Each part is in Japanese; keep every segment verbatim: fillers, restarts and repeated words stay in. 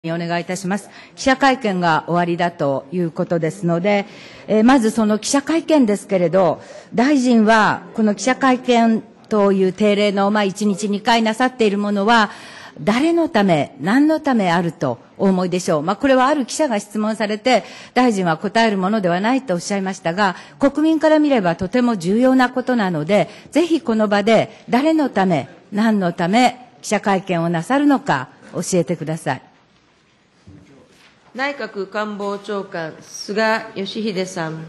お願いいたします。記者会見が終わりだということですので、えー、まずその記者会見ですけれど、大臣はこの記者会見という定例の、まあ、いちにちにかいなさっているものは、誰のため、何のためあるとお思いでしょう。まあ、これはある記者が質問されて、大臣は答えるものではないとおっしゃいましたが、国民から見ればとても重要なことなので、ぜひこの場で誰のため、何のため記者会見をなさるのか教えてください。 内閣官房長官、菅義偉さん。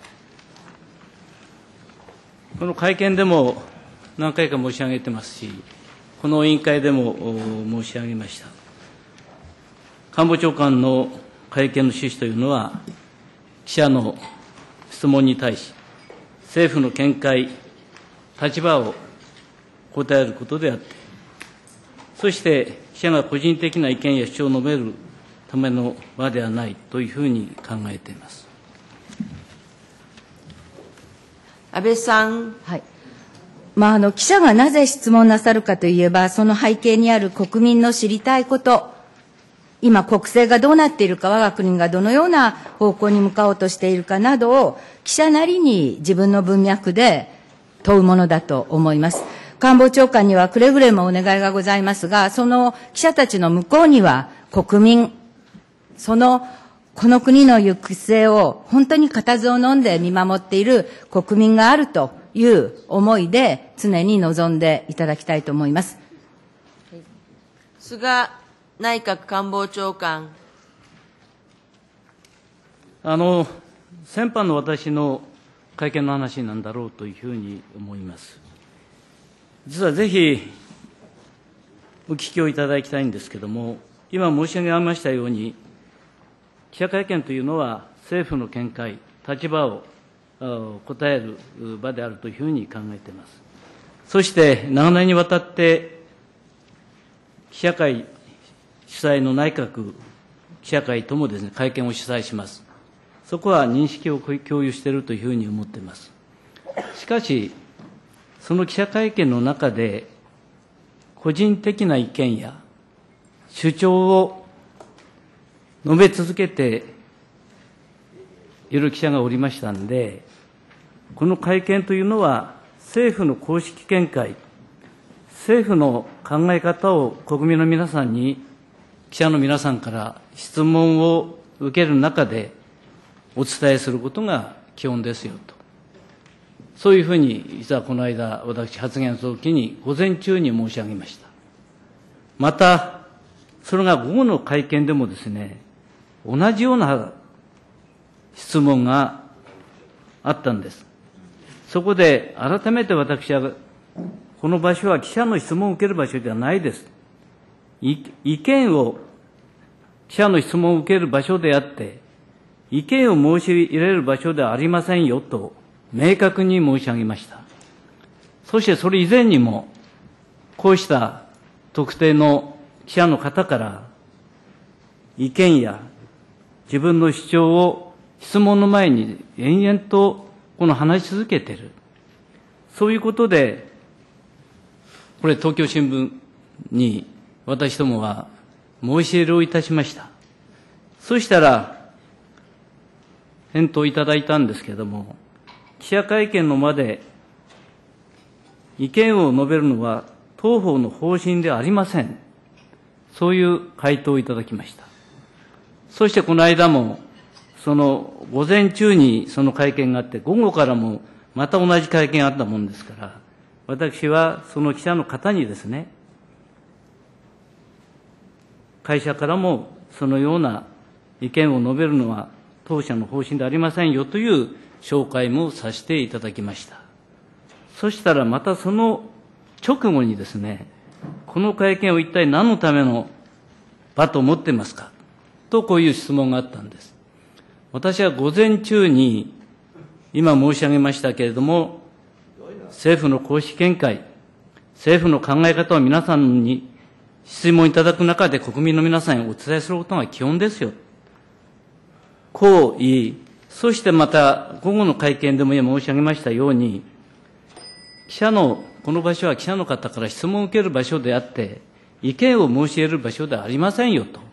この会見でも何回か申し上げてますし、この委員会でも申し上げました。官房長官の会見の趣旨というのは、記者の質問に対し、政府の見解、立場を答えることであって、そして記者が個人的な意見や主張を述べるための場ではないというふうに考えています。 安倍さん。 はい。まあ、あの、記者がなぜ質問なさるかといえば、その背景にある国民の知りたいこと、今国政がどうなっているか、我が国がどのような方向に向かおうとしているかなどを、記者なりに自分の文脈で問うものだと思います。官房長官にはくれぐれもお願いがございますが、その記者たちの向こうには国民、その、この国の行く末を本当に固唾を飲んで見守っている国民があるという思いで常に臨んでいただきたいと思います。 菅内閣官房長官。 あの、先般の私の会見の話なんだろうというふうに思います。実はぜひお聞きをいただきたいんですけれども、今申し上げましたように、記者会見というのは政府の見解、立場を答える場であるというふうに考えています。そして長年にわたって記者会主催の内閣記者会ともですね、会見を主催します。そこは認識を共有しているというふうに思っています。しかし、その記者会見の中で個人的な意見や主張を述べ続けている記者がおりましたので、この会見というのは政府の公式見解、政府の考え方を国民の皆さんに、記者の皆さんから質問を受ける中でお伝えすることが基本ですよと。そういうふうに、実はこの間、私発言するときに午前中に申し上げました。また、それが午後の会見でもですね、同じような質問があったんです。そこで改めて私は、この場所は記者の質問を受ける場所ではないです。意見を、記者の質問を受ける場所であって、意見を申し入れる場所ではありませんよと、明確に申し上げました。そしてそれ以前にも、こうした特定の記者の方から、意見や自分の主張を質問の前に延々とこの話し続けている。そういうことで、これ東京新聞に私どもは申し入れをいたしました。そしたら、返答いただいたんですけれども、記者会見の場で意見を述べるのは当方の方針ではありません。そういう回答をいただきました。そしてこの間も、その午前中にその会見があって、午後からもまた同じ会見があったもんですから、私はその記者の方にですね、会社からもそのような意見を述べるのは当社の方針でありませんよという紹介もさせていただきました。そしたらまたその直後にですね、この会見を一体何のための場と思ってますかとこういう質問があったんです。私は午前中に今申し上げましたけれども、政府の公式見解、政府の考え方を皆さんに質問いただく中で国民の皆さんにお伝えすることが基本ですよ。こう言い、そしてまた午後の会見でも今申し上げましたように、記者の、この場所は記者の方から質問を受ける場所であって、意見を申し入れる場所ではありませんよと。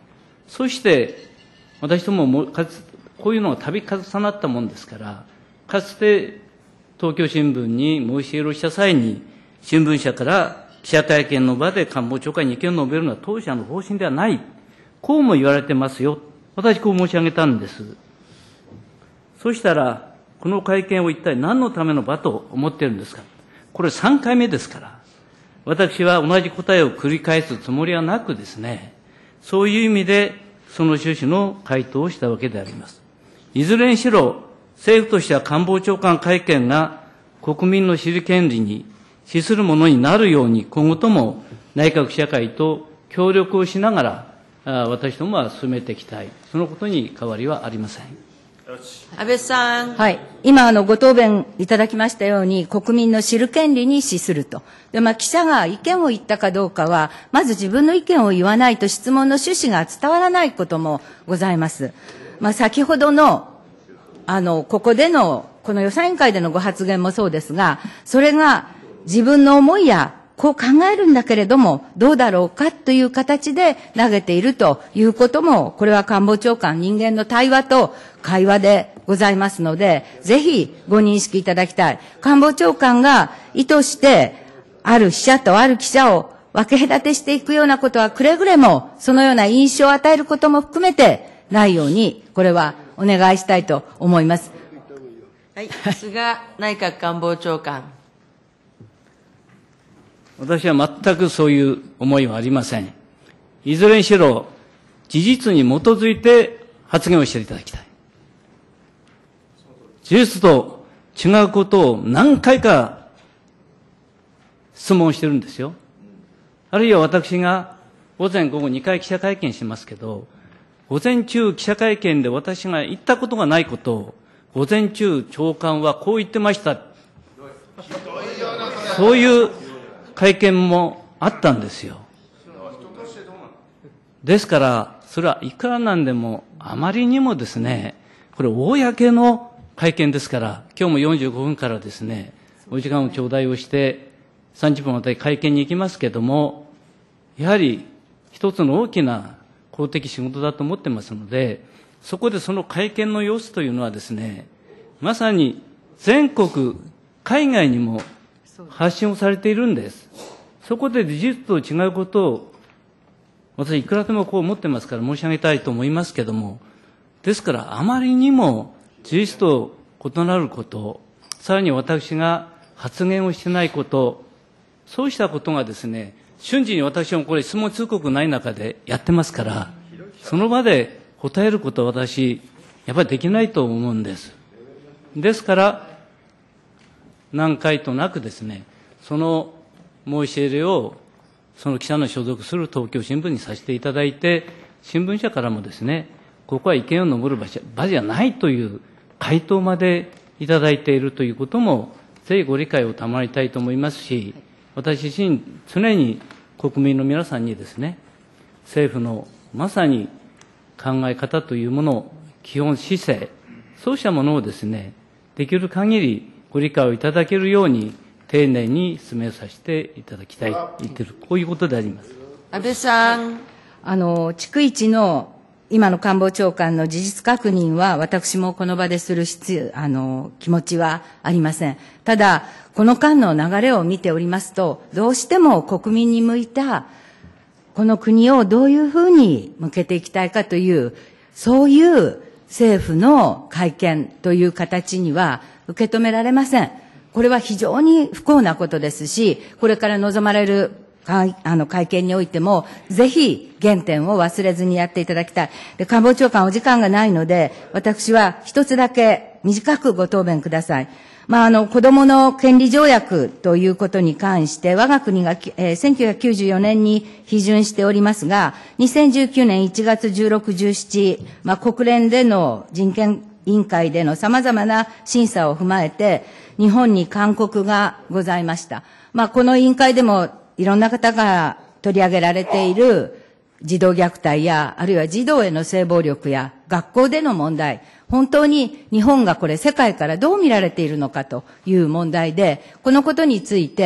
そして、私どももかつ、こういうのが度重なったもんですから、かつて東京新聞に申し入れをした際に、新聞社から記者会見の場で官房長官に意見を述べるのは当社の方針ではない。こうも言われてますよ。私こう申し上げたんです。そしたら、この会見を一体何のための場と思っているんですか。これさんかいめですから、私は同じ答えを繰り返すつもりはなくですね、そういう意味でその趣旨の回答をしたわけであります。いずれにしろ、政府としては官房長官会見が国民の知る権利に資するものになるように、今後とも内閣記者会と協力をしながら、私どもは進めていきたい。そのことに変わりはありません。 安倍さん。 はい。今、あの、ご答弁いただきましたように、国民の知る権利に資すると。で、まあ、記者が意見を言ったかどうかは、まず自分の意見を言わないと質問の趣旨が伝わらないこともございます。まあ、先ほどの、あの、ここでの、この予算委員会でのご発言もそうですが、それが自分の思いや、こう考えるんだけれども、どうだろうかという形で投げているということも、これは官房長官、人間の対話と会話でございますので、ぜひご認識いただきたい。官房長官が意図して、ある記者とある記者を分け隔てしていくようなことはくれぐれも、そのような印象を与えることも含めてないように、これはお願いしたいと思います。 はい。菅内閣官房長官。 私は全くそういう思いはありません。いずれにしろ、事実に基づいて発言をしていただきたい。事実と違うことを何回か質問してるんですよ。あるいは私が午前午後にかい記者会見しますけど、午前中記者会見で私が言ったことがないことを、午前中長官はこう言ってました。そういう会見もあったんですよ。ですから、それはいくらなんでも、あまりにもですね、これ、公の会見ですから、今日もよんじゅうごふんからですね、お時間を頂戴をして、さんじゅっぷんまたり会見に行きますけれども、やはり一つの大きな公的仕事だと思ってますので、そこでその会見の様子というのはですね、まさに全国、海外にも発信をされているんです。そこで事実と違うことを、私いくらでもこう思ってますから申し上げたいと思いますけれども、ですからあまりにも事実と異なること、さらに私が発言をしてないこと、そうしたことがですね、瞬時に私もこれ質問通告ない中でやってますから、その場で答えることは私、やっぱりできないと思うんです。ですから、何回となくですね、その申し入れを、その記者の所属する東京新聞にさせていただいて、新聞社からもですね、ここは意見を述べる場所場じゃないという回答までいただいているということも、ぜひご理解を賜りたいと思いますし、私自身、常に国民の皆さんにですね、政府のまさに考え方というもの、基本姿勢、そうしたものをですね、できる限りご理解をいただけるように、丁寧に進めさせていただきたいと言っている、こういうことであります。 安倍さん。 あの、逐一の今の官房長官の事実確認は、私もこの場でする必要、あの、気持ちはありません。ただ、この間の流れを見ておりますと、どうしても国民に向いた、この国をどういうふうに向けていきたいかという、そういう政府の会見という形には受け止められません。これは非常に不幸なことですし、これから望まれる会あの会見においても、ぜひ原点を忘れずにやっていただきたい。で、官房長官お時間がないので、私は一つだけ短くご答弁ください。まあ、あの、子供の権利条約ということに関して、我が国が、えー、せんきゅうひゃくきゅうじゅうよねんに批准しておりますが、にせんじゅうきゅうねんいちがつじゅうろく、じゅうしち、まあ、国連での人権委員会での様々な審査を踏まえて、日本に勧告がございました。まあ、この委員会でもいろんな方が取り上げられている児童虐待や、あるいは児童への性暴力や学校での問題、本当に日本がこれ世界からどう見られているのかという問題で、このことについて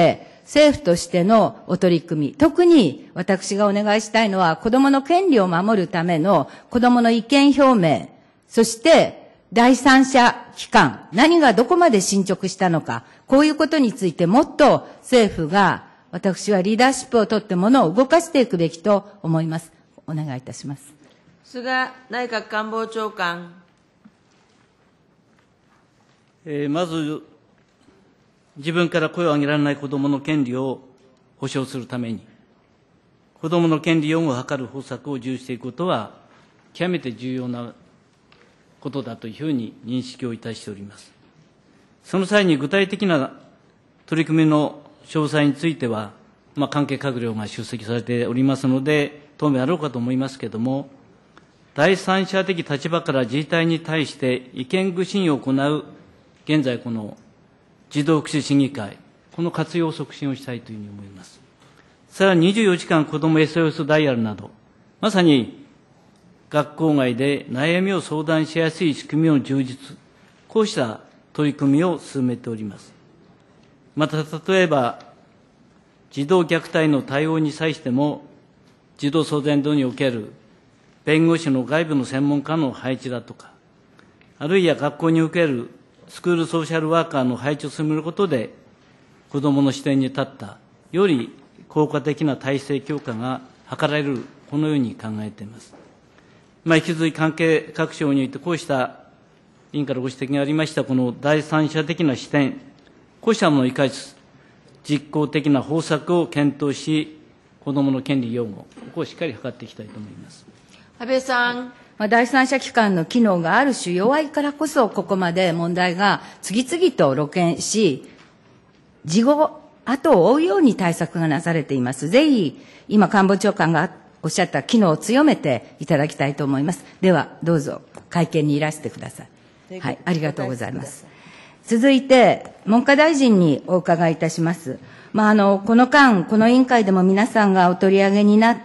政府としてのお取り組み、特に私がお願いしたいのは、子どもの権利を守るための子どもの意見表明、そして第三者機関、何がどこまで進捗したのか、こういうことについてもっと政府が、私はリーダーシップを取ってものを動かしていくべきと思います。お願いいたします。 菅内閣官房長官。 えー、まず、自分から声を上げられない子どもの権利を保障するために、子どもの権利擁護を図る方策を重視していくことは、極めて重要なことだというふうに認識をいたしております。その際に具体的な取り組みの詳細については、まあ、関係閣僚が出席されておりますので、当面あろうかと思いますけれども、第三者的立場から自治体に対して意見具申を行う、現在この児童福祉審議会、この活用を促進をしたいというふうに思います。さらににじゅうよじかん子ども エスオーエス ダイヤルなど、まさに学校外で悩みを相談しやすい仕組みの充実、こうした取り組みを進めております。また、例えば、児童虐待の対応に際しても、児童相談所における弁護士の外部の専門家の配置だとか、あるいは学校におけるスクールソーシャルワーカーの配置を進めることで、子どもの視点に立った、より効果的な体制強化が図られる、このように考えています。まあ、引き続き関係各省において、こうした委員からご指摘がありました、この第三者的な視点、こうしたものを生かしつつ、実効的な方策を検討し、子どもの権利擁護、ここをしっかり図っていきたいと思います。 安倍さん。 まあ、第三者機関の機能がある種弱いからこそ、ここまで問題が次々と露見し、事後、後を追うように対策がなされています。ぜひ、今、官房長官がおっしゃった機能を強めていただきたいと思います。では、どうぞ、会見にいらしてください。はい、ありがとうございます。続いて、文科大臣にお伺いいたします。まあ、あの、この間、この委員会でも皆さんがお取り上げになった、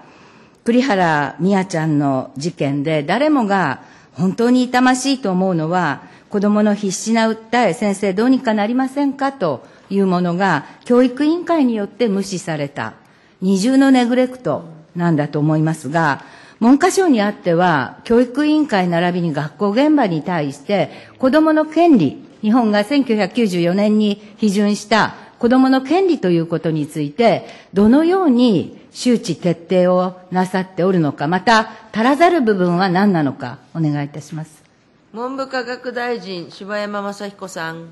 栗原美也ちゃんの事件で、誰もが本当に痛ましいと思うのは、子どもの必死な訴え、先生どうにかなりませんかというものが、教育委員会によって無視された、二重のネグレクトなんだと思いますが、文科省にあっては、教育委員会並びに学校現場に対して、子どもの権利、日本がせんきゅうひゃくきゅうじゅうよねんに批准した子どもの権利ということについて、どのように周知徹底をなさっておるのか、また足らざる部分は何なのか、お願いいたします。 文部科学大臣、柴山昌彦さん。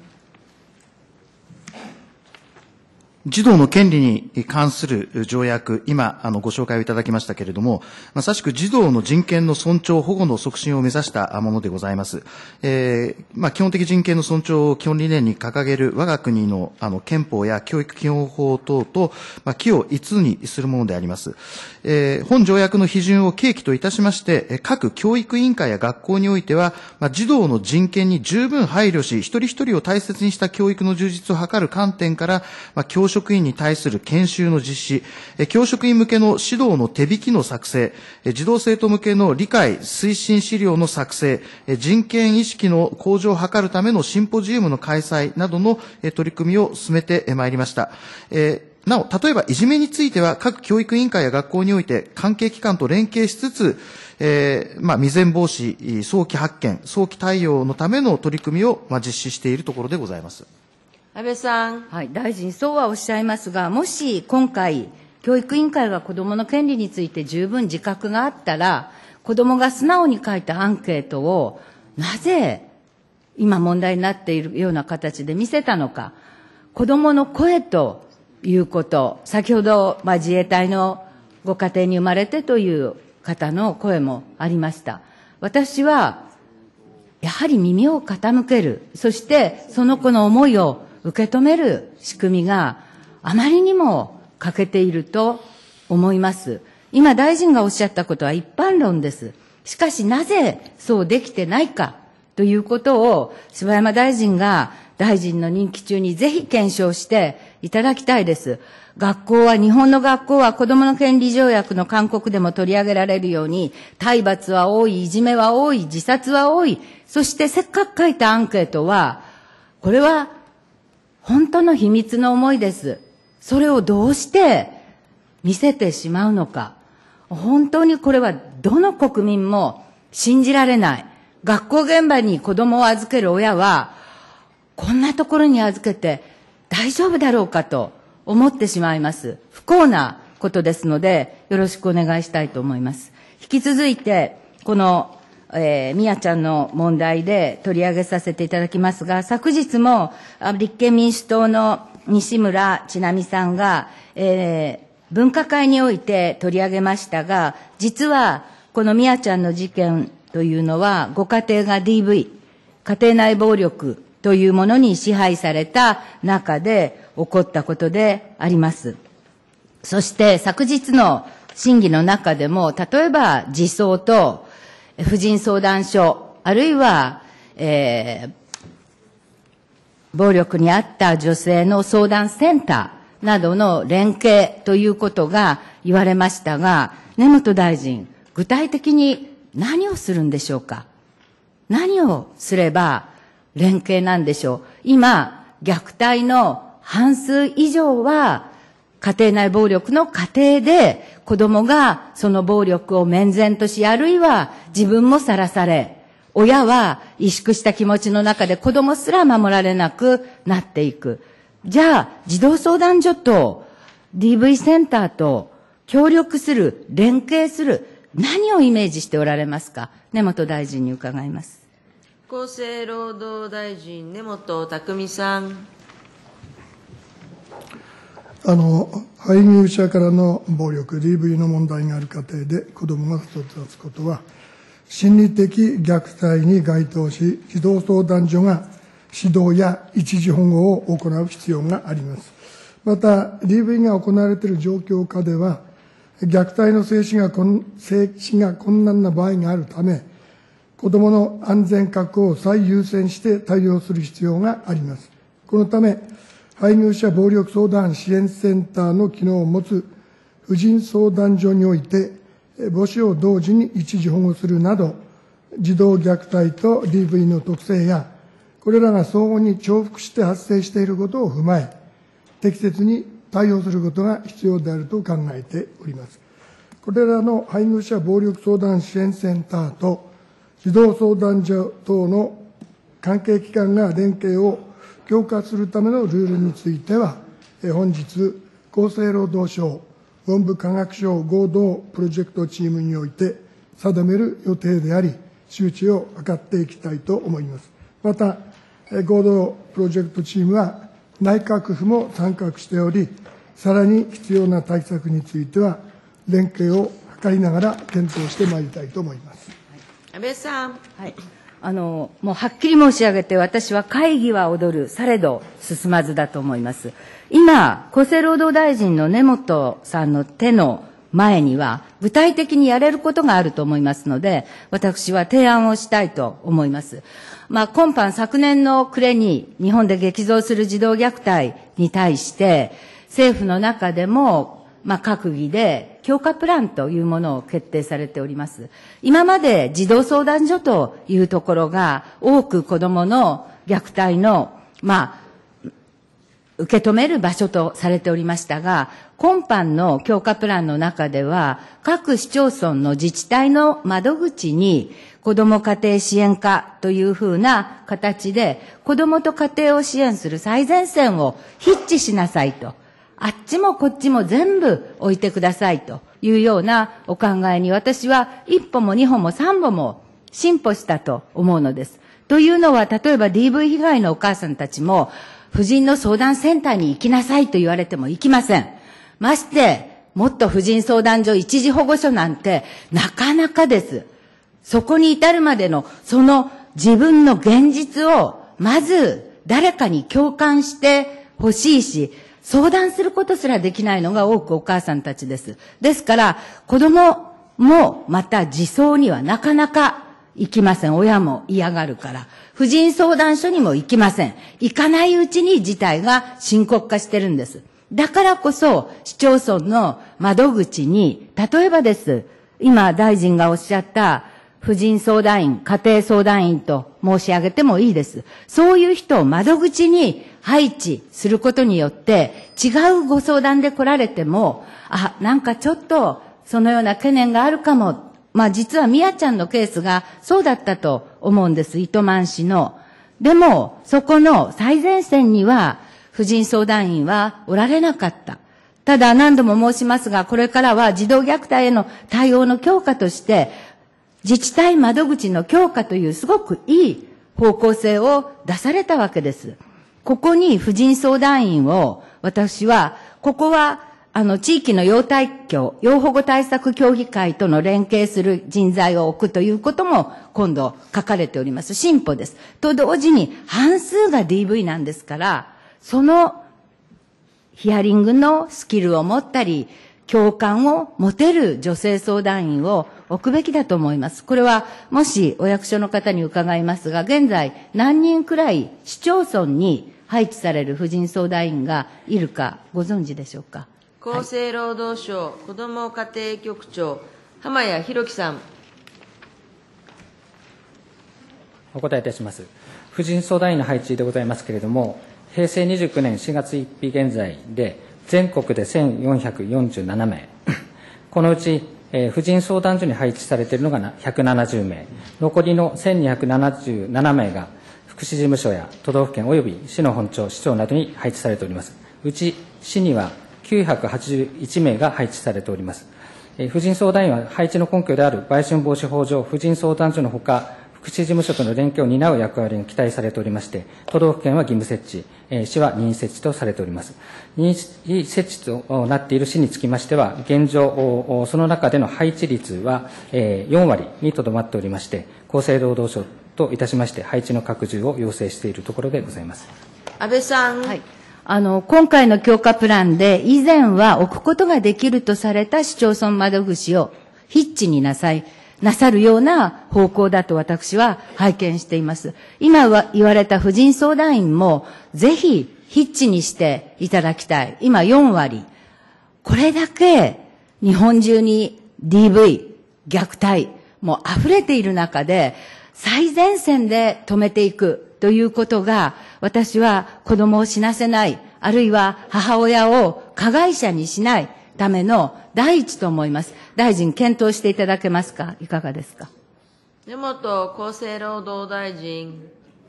児童の権利に関する条約、今、あの、ご紹介をいただきましたけれども、まさしく児童の人権の尊重、保護の促進を目指したものでございます。えー、まあ、基本的人権の尊重を基本理念に掲げる我が国の、あの、憲法や教育基本法等と、まあ、軌を一にするものであります。えー、本条約の批准を契機といたしまして、各教育委員会や学校においては、まあ、児童の人権に十分配慮し、一人一人を大切にした教育の充実を図る観点から、まあ、教職員に対する研修の実施、教職員向けの指導の手引きの作成、児童生徒向けの理解推進資料の作成、人権意識の向上を図るためのシンポジウムの開催などの取り組みを進めてまいりました。なお、例えばいじめについては各教育委員会や学校において関係機関と連携しつつ、えー、まあ、未然防止、早期発見、早期対応のための取り組みを、まあ、実施しているところでございます。 安倍さん。 はい、大臣、そうはおっしゃいますが、もし今回、教育委員会が子どもの権利について十分自覚があったら、子どもが素直に書いたアンケートを、なぜ今問題になっているような形で見せたのか、子どもの声ということ、先ほど、まあ、自衛隊のご家庭に生まれてという方の声もありました。私は、やはり耳を傾ける、そしてその子の思いを受け止める仕組みがあまりにも欠けていると思います。今大臣がおっしゃったことは一般論です。しかしなぜそうできてないかということを柴山大臣が大臣の任期中にぜひ検証していただきたいです。学校は、日本の学校は子どもの権利条約の勧告でも取り上げられるように、体罰は多い、いじめは多い、自殺は多い、そしてせっかく書いたアンケートは、これは本当の秘密の思いです。 それをどうして見せてしまうのか。本当にこれはどの国民も信じられない。学校現場に子供を預ける親は、こんなところに預けて大丈夫だろうかと思ってしまいます。不幸なことですので、よろしくお願いしたいと思います。引き続いて、この、えー、みやちゃんの問題で取り上げさせていただきますが、昨日も立憲民主党の西村智奈美さんが、えー分科会において取り上げましたが、実はこのみやちゃんの事件というのは、ご家庭が ディーブイ、家庭内暴力というものに支配された中で起こったことであります。そして昨日の審議の中でも、例えば児相と婦人相談所、あるいは、えー、暴力にあった女性の相談センター、などの連携ということが言われましたが、根本大臣、具体的に何をするんでしょうか。何をすれば連携なんでしょう。今、虐待の半数以上は家庭内暴力の過程で子供がその暴力を面前とし、あるいは自分もさらされ、親は萎縮した気持ちの中で子供すら守られなくなっていく。じゃあ、児童相談所と ディーブイ センターと協力する、連携する、何をイメージしておられますか。根本大臣に伺います。 厚生労働大臣、根本匠さん。 あの、配偶者からの暴力、ディーブイ の問題がある家庭で子どもが育つことは、心理的虐待に該当し、児童相談所が指導や一時保護を行う必要があります。また、ディーブイ が行われている状況下では、虐待の静止が静止が困難な場合があるため、子どもの安全確保を最優先して対応する必要があります。このため、配偶者暴力相談支援センターの機能を持つ婦人相談所において、母子を同時に一時保護するなど、児童虐待と ディーブイ の特性や、これらが相互に重複して発生していることを踏まえ、適切に対応することが必要であると考えております。これらの配偶者暴力相談支援センターと児童相談所等の関係機関が連携を強化するためのルールについては、本日、厚生労働省、文部科学省合同プロジェクトチームにおいて定める予定であり、周知を図っていきたいと思います。また、合同プロジェクトチームは内閣府も参画しており、さらに必要な対策については、連携を図りながら検討してまいりたいと思います。 安倍さん。 はい。あの、もうはっきり申し上げて、私は会議は踊る、されど進まずだと思います。今、厚生労働大臣の根本さんの手の前には、具体的にやれることがあると思いますので、私は提案をしたいと思います。まあ、今般昨年の暮れに日本で激増する児童虐待に対して、政府の中でも、まあ、閣議で強化プランというものを決定されております。今まで児童相談所というところが多く子どもの虐待の、まあ、受け止める場所とされておりましたが、今般の強化プランの中では、各市町村の自治体の窓口に子ども家庭支援課というふうな形で、子どもと家庭を支援する最前線を必置しなさいと。あっちもこっちも全部置いてくださいというようなお考えに、私は一歩も二歩も三歩も進歩したと思うのです。というのは、例えば ディーブイ 被害のお母さんたちも、婦人の相談センターに行きなさいと言われても行きません。まして、もっと婦人相談所、一時保護所なんてなかなかです。そこに至るまでの、その自分の現実を、まず誰かに共感してほしいし、相談することすらできないのが多くお母さんたちです。ですから、子供もまた児相にはなかなか行きません。親も嫌がるから。婦人相談所にも行きません。行かないうちに事態が深刻化してるんです。だからこそ、市町村の窓口に、例えばです、今大臣がおっしゃった婦人相談員、家庭相談員と申し上げてもいいです。そういう人を窓口に配置することによって、 違うご相談で来られても、あ、なんかちょっとそのような懸念があるかも。まあ実はみやちゃんのケースがそうだったと思うんです。糸満市の。でも、そこの最前線には婦人相談員はおられなかった。ただ何度も申しますが、これからは児童虐待への対応の強化として、自治体窓口の強化というすごくいい方向性を出されたわけです。ここに婦人相談員を、私は、ここは、あの、地域の要対協、要保護対策協議会との連携する人材を置くということも、今度書かれております。進歩です。と同時に、半数が ディーブイ なんですから、その、ヒアリングのスキルを持ったり、共感を持てる女性相談員を置くべきだと思います。これは、もしお役所の方に伺いますが、現在何人くらい市町村に配置される婦人相談員がいるかご存知でしょうか。 厚生労働省、はい、子ども家庭局長、浜谷博樹さん。 お答えいたします。婦人相談員の配置でございますけれども、へいせいにじゅうきゅうねんしがつついたち現在で、全国でせんよんひゃくよんじゅうななめい、このうち、えー、婦人相談所に配置されているのがひゃくななじゅうめい、残りのせんにひゃくななじゅうななめいが福祉事務所や都道府県及び市の本庁、市長などに配置されております。うち市にはきゅうひゃくはちじゅういちめいが配置されております。えー、婦人相談員は配置の根拠である売春防止法上、婦人相談所のほか、福祉事務所との連携を担う役割が期待されておりまして、都道府県は義務設置、えー、市は任意設置とされております。任意設置となっている市につきましては、現状、その中での配置率は、えー、よんわりにとどまっておりまして、厚生労働省といたしまして、配置の拡充を要請しているところでございます。 安倍さん。 はい。あの、今回の強化プランで、以前は置くことができるとされた市町村窓口を必置になさい、なさるような方向だと私は拝見しています。今は言われた婦人相談員も、ぜひ必置にしていただきたい。今よんわり。これだけ日本中に ディーブイ、虐待、もう溢れている中で、最前線で止めていくということが、私は子供を死なせない、あるいは母親を加害者にしないための第一と思います。大臣、検討していただけますか。いかがですか。 根本厚生労働大臣。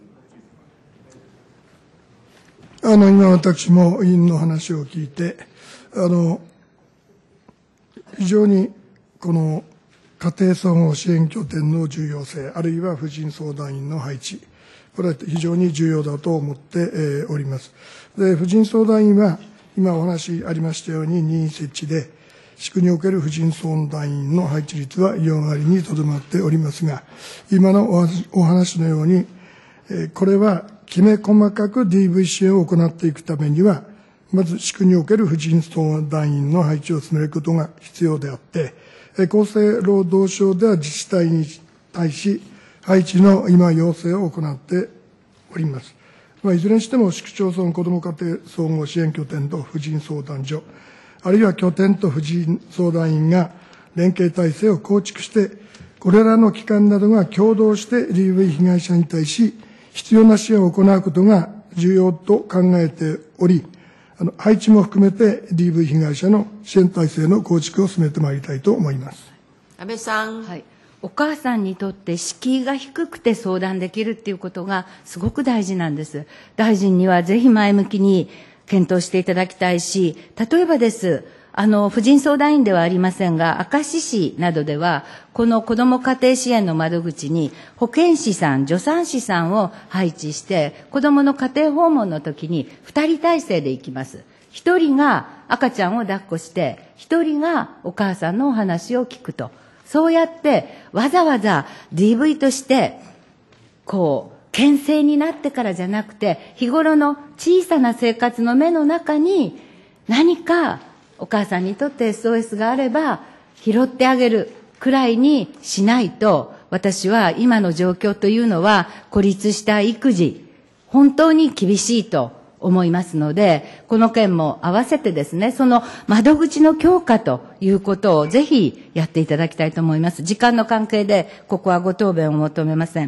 あの、今私も委員の話を聞いて、あの、非常にこの家庭総合支援拠点の重要性、あるいは婦人相談員の配置、これは非常に重要だと思っております。で、婦人相談員は、今お話ありましたように任意設置で、市区における婦人相談員の配置率はよんわりにとどまっておりますが、今のお話のように、これはきめ細かく ディーブイ 支援を行っていくためには、まず市区における婦人相談員の配置を進めることが必要であって、厚生労働省では自治体に対し、配置の今要請を行っております。まあ、いずれにしても市区町村子ども家庭総合支援拠点と婦人相談所、あるいは拠点と婦人相談員が連携体制を構築して、これらの機関などが共同して ディーブイ 被害者に対し、必要な支援を行うことが重要と考えており、あの配置も含めて ディーブイ 被害者の支援体制の構築を進めてまいりたいと思います。 安倍さん。 はい。お母さんにとって敷居が低くて相談できるっていうことがすごく大事なんです。大臣にはぜひ前向きに検討していただきたいし、例えばです、あの、婦人相談員ではありませんが、明石市などでは、この子ども家庭支援の窓口に保健師さん、助産師さんを配置して、子どもの家庭訪問の時に二人体制で行きます。一人が赤ちゃんを抱っこして、一人がお母さんのお話を聞くと。そうやってわざわざ ディーブイ としてこう牽制になってからじゃなくて、日頃の小さな生活の目の中に何かお母さんにとって エスオーエス があれば拾ってあげるくらいにしないと、私は今の状況というのは孤立した育児本当に厳しいと思いますので、この件も合わせてですね、その窓口の強化ということをぜひやっていただきたいと思います。時間の関係でここはご答弁を求めません。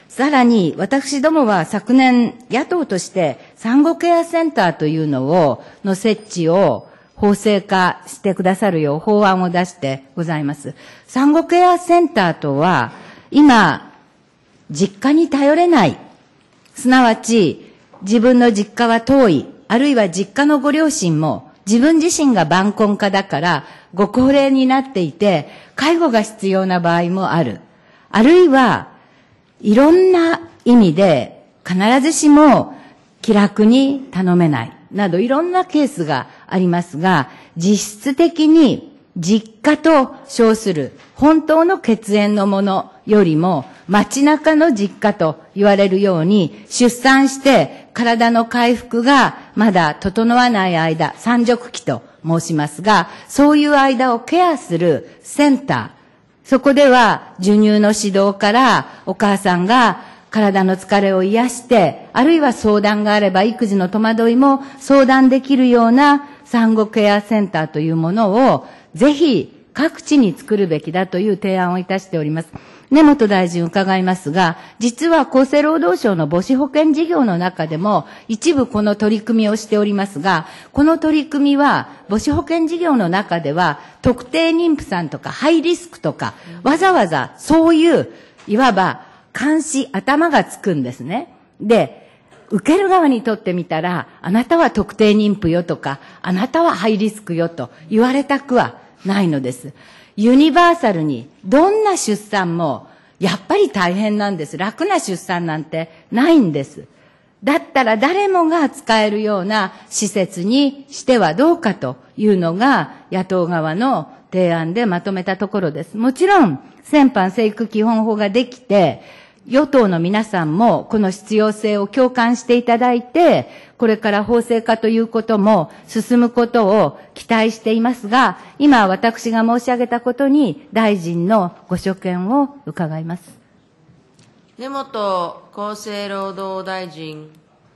さらに、私どもは昨年、野党として産後ケアセンターというのを、の設置を法制化してくださるよう法案を出してございます。産後ケアセンターとは、今、実家に頼れない、すなわち、自分の実家は遠い、あるいは実家のご両親も、自分自身が晩婚化だから、ご高齢になっていて、介護が必要な場合もある。あるいは、いろんな意味で、必ずしも気楽に頼めない、などいろんなケースがありますが、実質的に実家と称する本当の血縁のものよりも、街中の実家と言われるように、出産して体の回復がまだ整わない間、産褥期と申しますが、そういう間をケアするセンター、そこでは授乳の指導からお母さんが体の疲れを癒して、あるいは相談があれば育児の戸惑いも相談できるような産後ケアセンターというものをぜひ各地に作るべきだという提案をいたしております。根本大臣伺いますが、実は厚生労働省の母子保険事業の中でも一部この取り組みをしておりますが、この取り組みは母子保険事業の中では特定妊婦さんとかハイリスクとか、わざわざそういういわば監視、頭がつくんですね。で、受ける側にとってみたら、あなたは特定妊婦よとか、あなたはハイリスクよと言われたくはないのです。ユニバーサルにどんな出産もやっぱり大変なんです。楽な出産なんてないんです。だったら誰もが使えるような施設にしてはどうかというのが野党側の提案でまとめたところです。もちろん先般成育基本法ができて、与党の皆さんもこの必要性を共感していただいて、これから法制化ということも進むことを期待していますが、今私が申し上げたことに大臣のご所見を伺います。 根本厚生労働大臣。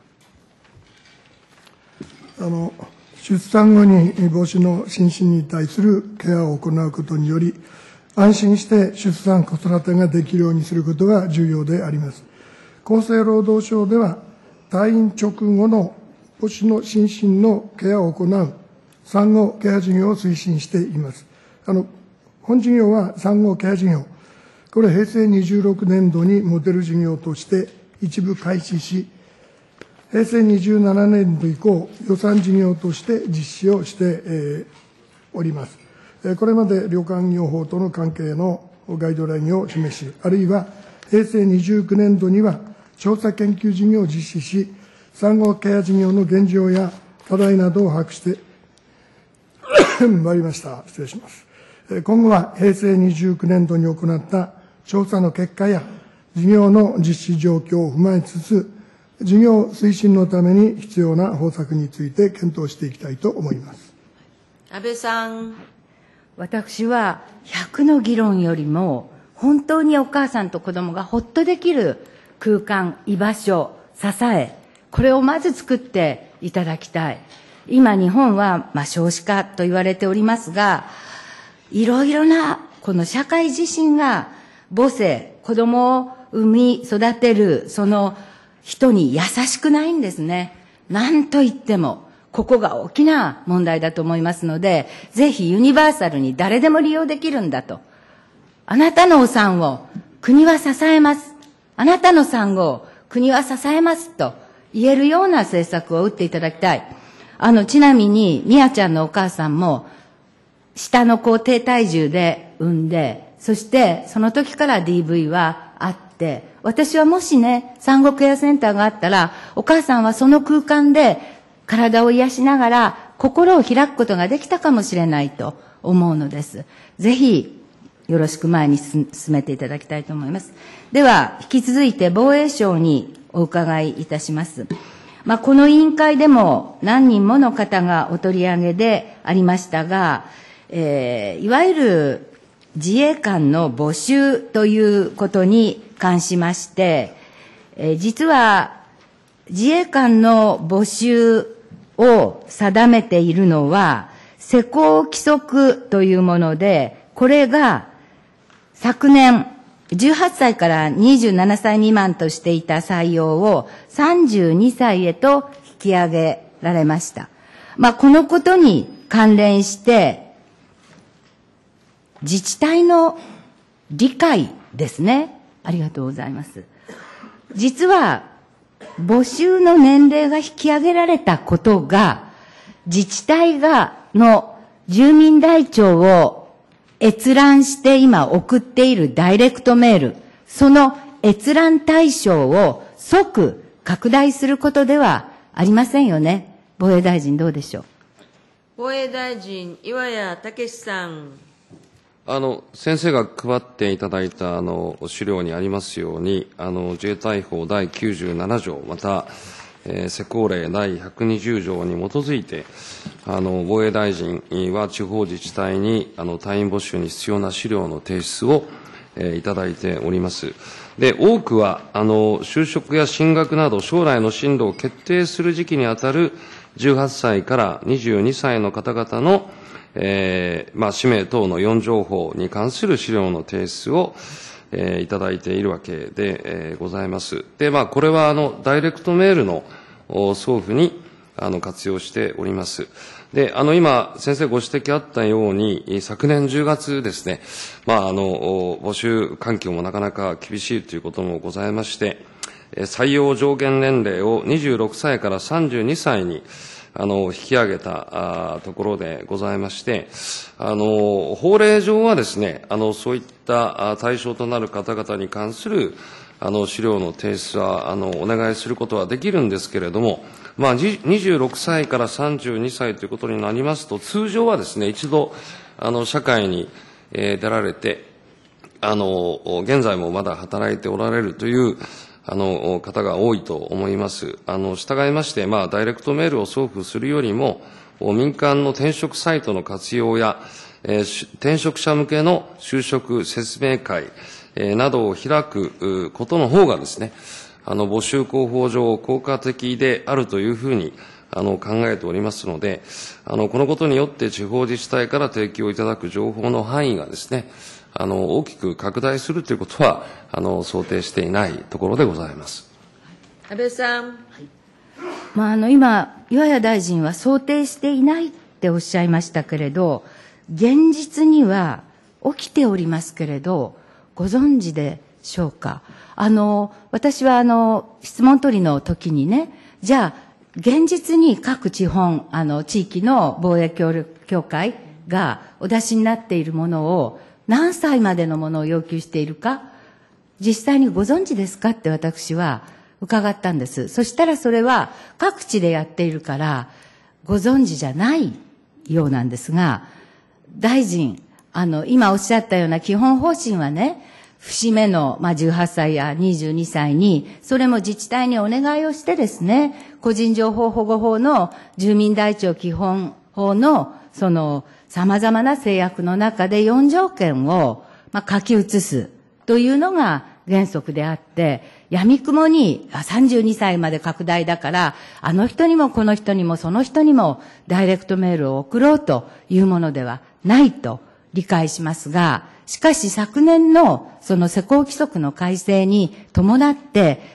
あの、出産後に母子の心身に対するケアを行うことにより、安心して出産、子育てができるようにすることが重要であります。厚生労働省では、退院直後の母子の心身のケアを行う産後ケア事業を推進しています。あの、本事業は産後ケア事業。これ、平成にじゅうろくねんどにモデル事業として一部開始し、平成にじゅうななねんど以降、予算事業として実施をして、えー、おります。これまで旅館業法との関係のガイドラインを示し、あるいは平成にじゅうきゅうねんどには調査研究事業を実施し、産後ケア事業の現状や課題などを把握してまいりました。失礼します。今後は平成にじゅうきゅうねんどに行った調査の結果や事業の実施状況を踏まえつつ、事業推進のために必要な方策について検討していきたいと思います。 安倍さん。 私はひゃくの議論よりも本当にお母さんと子供がほっとできる空間、居場所、支え、これをまず作っていただきたい。今日本は、まあ、少子化と言われておりますが、いろいろなこの社会自身が母性、子供を産み育てるその人に優しくないんですね。なんと言ってもここが大きな問題だと思いますので、ぜひユニバーサルに誰でも利用できるんだと。あなたのお産を国は支えます。あなたの産後を国は支えますと言えるような政策を打っていただきたい。あの、ちなみに、みやちゃんのお母さんも、下の子低体重で産んで、そしてその時から ディーブイ はあって、私はもしね、産後ケアセンターがあったら、お母さんはその空間で、体を癒しながら心を開くことができたかもしれないと思うのです。ぜひよろしく前に進めていただきたいと思います。では引き続いて防衛省にお伺いいたします。まあ、この委員会でも何人もの方がお取り上げでありましたが、えー、いわゆる自衛官の募集ということに関しまして、えー、実は自衛官の募集を定めているのは施行規則というもので、これが昨年じゅうはっさいからにじゅうななさい未満としていた採用をさんじゅうにさいへと引き上げられました。まあ、このことに関連して、自治体の理解ですね。ありがとうございます。実は、募集の年齢が引き上げられたことが、自治体がの住民台帳を閲覧して今送っているダイレクトメール、その閲覧対象を即拡大することではありませんよね。防衛大臣どうでしょう。 防衛大臣、岩谷武さん。 あの、先生が配っていただいた、あの、資料にありますように、あの、自衛隊法第きゅうじゅうななじょう、また、えー、施行令第ひゃくにじゅうじょうに基づいて、あの、防衛大臣は地方自治体に、あの、隊員募集に必要な資料の提出を、えー、いただいております。で、多くは、あの、就職や進学など将来の進路を決定する時期にあたるじゅうはっさいからにじゅうにさいの方々の、えー、まあ、氏名等のよん情報に関する資料の提出を、えー、いただいているわけで、えー、ございます。で、まあ、これは、あの、ダイレクトメールの送付に、あの、活用しております。で、あの、今、先生ご指摘あったように、昨年じゅうがつですね、まあ、あの、募集環境もなかなか厳しいということもございまして、採用上限年齢をにじゅうろくさいからさんじゅうにさいに、あの、引き上げたところでございまして、あの、法令上はですね、あの、そういった対象となる方々に関する、あの、資料の提出は、あの、お願いすることはできるんですけれども、まあ、にじゅうろくさいからさんじゅうにさいということになりますと、通常はですね、一度、あの、社会に、えー、出られて、あの、現在もまだ働いておられるという、あの、方が多いと思います。あの、従いまして、まあ、ダイレクトメールを送付するよりも、民間の転職サイトの活用や、えー、転職者向けの就職説明会、えー、などを開くことの方がですね、あの、募集広報上効果的であるというふうに、あの、考えておりますので、あの、このことによって地方自治体から提供いただく情報の範囲がですね、あの、大きく拡大するということは、あの、想定していないところでございます。 安倍さん。はい、 まあ、あの、今、岩谷大臣は想定していないっておっしゃいましたけれど、現実には起きておりますけれど、ご存知でしょうか。あの、私はあの、質問取りの時にね、じゃあ、現実に各地方、あの、地域の防衛協力協会がお出しになっているものを、何歳までのものを要求しているか、実際にご存知ですかって私は伺ったんです。そしたらそれは各地でやっているから、ご存知じゃないようなんですが、大臣、あの、今おっしゃったような基本方針はね、節目の、まあ、じゅうはっさいやにじゅうにさいに、それも自治体にお願いをしてですね、個人情報保護法の住民台帳基本法の、その、様々な制約の中でよん条件を、まあ、書き写すというのが原則であって、闇雲にさんじゅうにさいまで拡大だから、あの人にもこの人にもその人にもダイレクトメールを送ろうというものではないと理解しますが、しかし昨年のその施行規則の改正に伴って、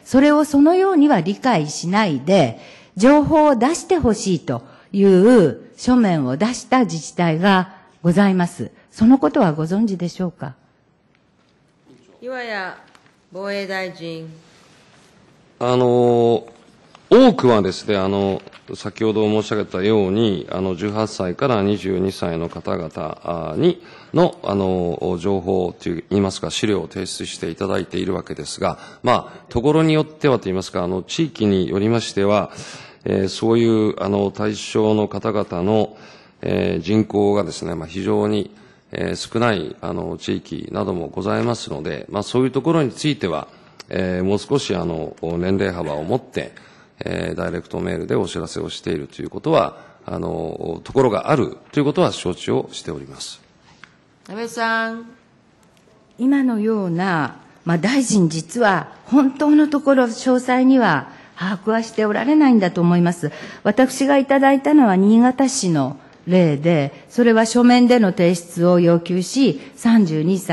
それをそのようには理解しないで、情報を出してほしいという書面を出した自治体がございます。そのことはご存知でしょうか。 岩谷防衛大臣。 あの、多くはですね、あの、先ほど申し上げたように、あの、じゅうはっさいからにじゅうにさいの方々に、の、あの、情報といいますか、資料を提出していただいているわけですが、まあ、ところによってはといいますか、あの、地域によりましては、えー、そういう、あの、対象の方々の、えー、人口がですね、まあ、非常に、えー、少ない、あの、地域などもございますので、まあ、そういうところについては、えー、もう少し、あの、年齢幅を持って、えー、ダイレクトメールでお知らせをしているということは、あの、ところがあるということは承知をしております。 安倍さん。 今のような、まあ、大臣実は本当のところ詳細には把握はしておられないんだと思います。私がいただいたのは新潟市の例で、それは書面での提出を要求し、さんじゅうにさい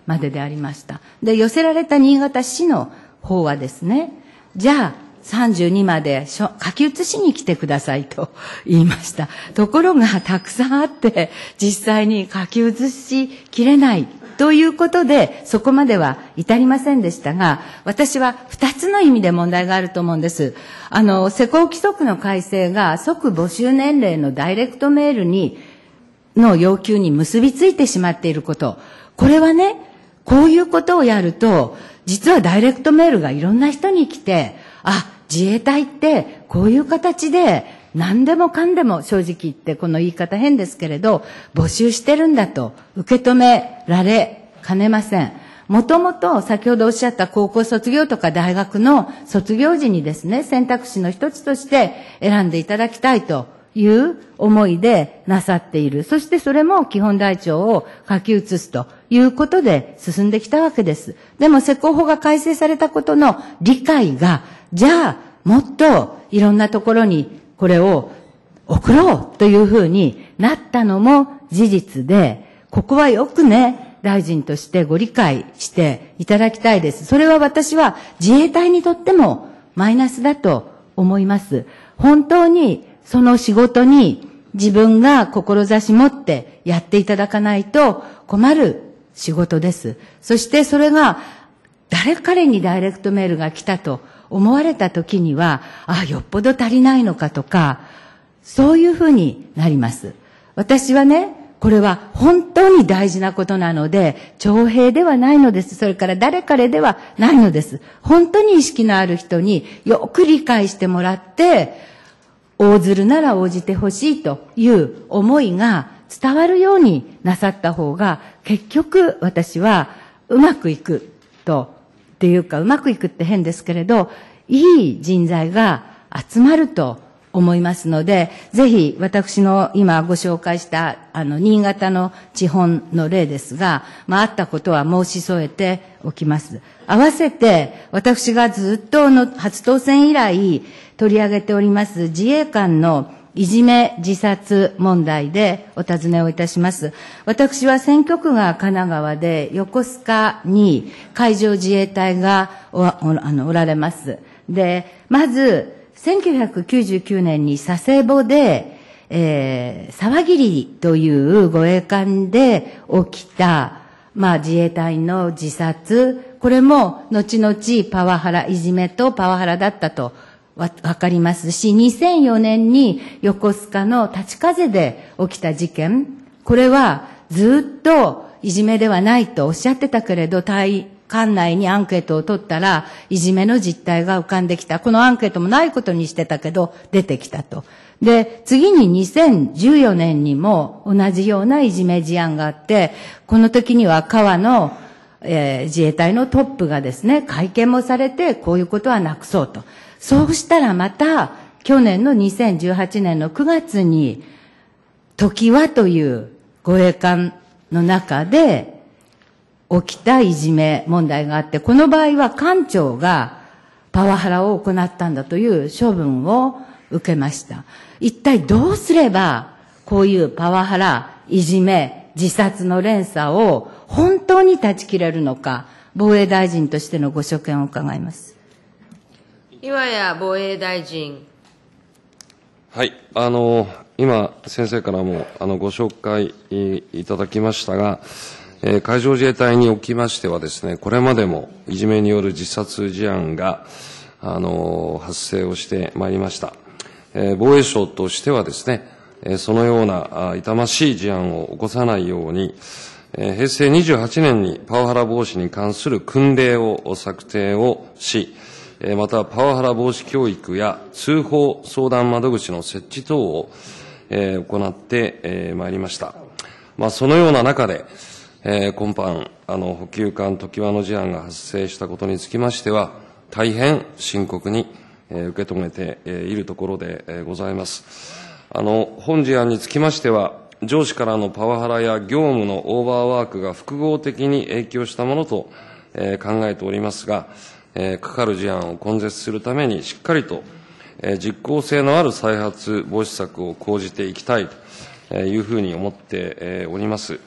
まででありました。で、寄せられた新潟市の方はですね、じゃあさんじゅうにまで書き写しに来てくださいと言いました。ところがたくさんあって、実際に書き写しきれないということで、そこまでは至りませんでしたが、私は二つの意味で問題があると思うんです。あの、施行規則の改正が即募集年齢のダイレクトメールに、の要求に結びついてしまっていること。これはね、こういうことをやると、実はダイレクトメールがいろんな人に来て、あ、自衛隊ってこういう形で何でもかんでも正直言ってこの言い方変ですけれど募集してるんだと受け止められかねません。もともと先ほどおっしゃった高校卒業とか大学の卒業時にですね、選択肢の一つとして選んでいただきたいという思いでなさっている。そしてそれも基本台帳を書き写すということで進んできたわけです。でも施行法が改正されたことの理解が、じゃあもっといろんなところにこれを送ろうというふうになったのも事実で、ここはよくね、大臣としてご理解していただきたいです。それは私は自衛隊にとってもマイナスだと思います。本当にその仕事に自分が志持ってやっていただかないと困る仕事です。そしてそれが誰彼にダイレクトメールが来たと思われたときには、あ、よっぽど足りないのかとか、そういうふうになります。私はね、これは本当に大事なことなので、徴兵ではないのです。それから誰彼ではないのです。本当に意識のある人によく理解してもらって、応ずるなら応じてほしいという思いが伝わるようになさった方が、結局私はうまくいくと、っていうかうまくいくって変ですけれど、いい人材が集まると思いますので、ぜひ私の今ご紹介したあの新潟の地本の例ですが、まああったことは申し添えておきます。合わせて私がずっとの初当選以来取り上げております自衛官のいじめ自殺問題でお尋ねをいたします。私は選挙区が神奈川で横須賀に海上自衛隊が お, お, あのおられます。で、まずせんきゅうひゃくきゅうじゅうきゅうねんに佐世保で、えー、沢桐という護衛艦で起きた、まあ自衛隊の自殺、これも後々パワハラ、いじめとパワハラだったとわかりますし、にせんよねんに横須賀の立風で起きた事件、これはずっといじめではないとおっしゃってたけれど、隊管内にアンケートを取ったらいじめの実態が浮かんできた。このアンケートもないことにしてたけど出てきたと。で、次ににせんじゅうよねんにも同じようないじめ事案があって、この時には川の、えー、自衛隊のトップがですね、会見もされて、こういうことはなくそうと。そうしたらまた、去年のにせんじゅうはちねんのくがつに、常盤という護衛艦の中で起きたいじめ問題があって、この場合は艦長がパワハラを行ったんだという処分を受けました。一体どうすれば、こういうパワハラ、いじめ、自殺の連鎖を本当に断ち切れるのか、防衛大臣としてのご所見を伺います。 岩屋防衛大臣。 はい、あの、今、先生からもあのご紹介いただきましたが、えー、海上自衛隊におきましてはですね、これまでもいじめによる自殺事案が、あの、発生をしてまいりました。えー、防衛省としてはですね、えー、そのようなあ痛ましい事案を起こさないように、えー、平成にじゅうはちねんにパワハラ防止に関する訓例を策定をし、また、パワハラ防止教育や通報相談窓口の設置等を、えー、行ってまい、えー、りました。まあ、そのような中で、えー、今般、あの、補給艦常盤の事案が発生したことにつきましては、大変深刻に、えー、受け止めて、えー、いるところで、えー、ございます。あの、本事案につきましては、上司からのパワハラや業務のオーバーワークが複合的に影響したものと、えー、考えておりますが、えー、かかる事案を根絶するためにしっかりと、えー、実効性のある再発防止策を講じていきたいというふうに思って、えー、おります。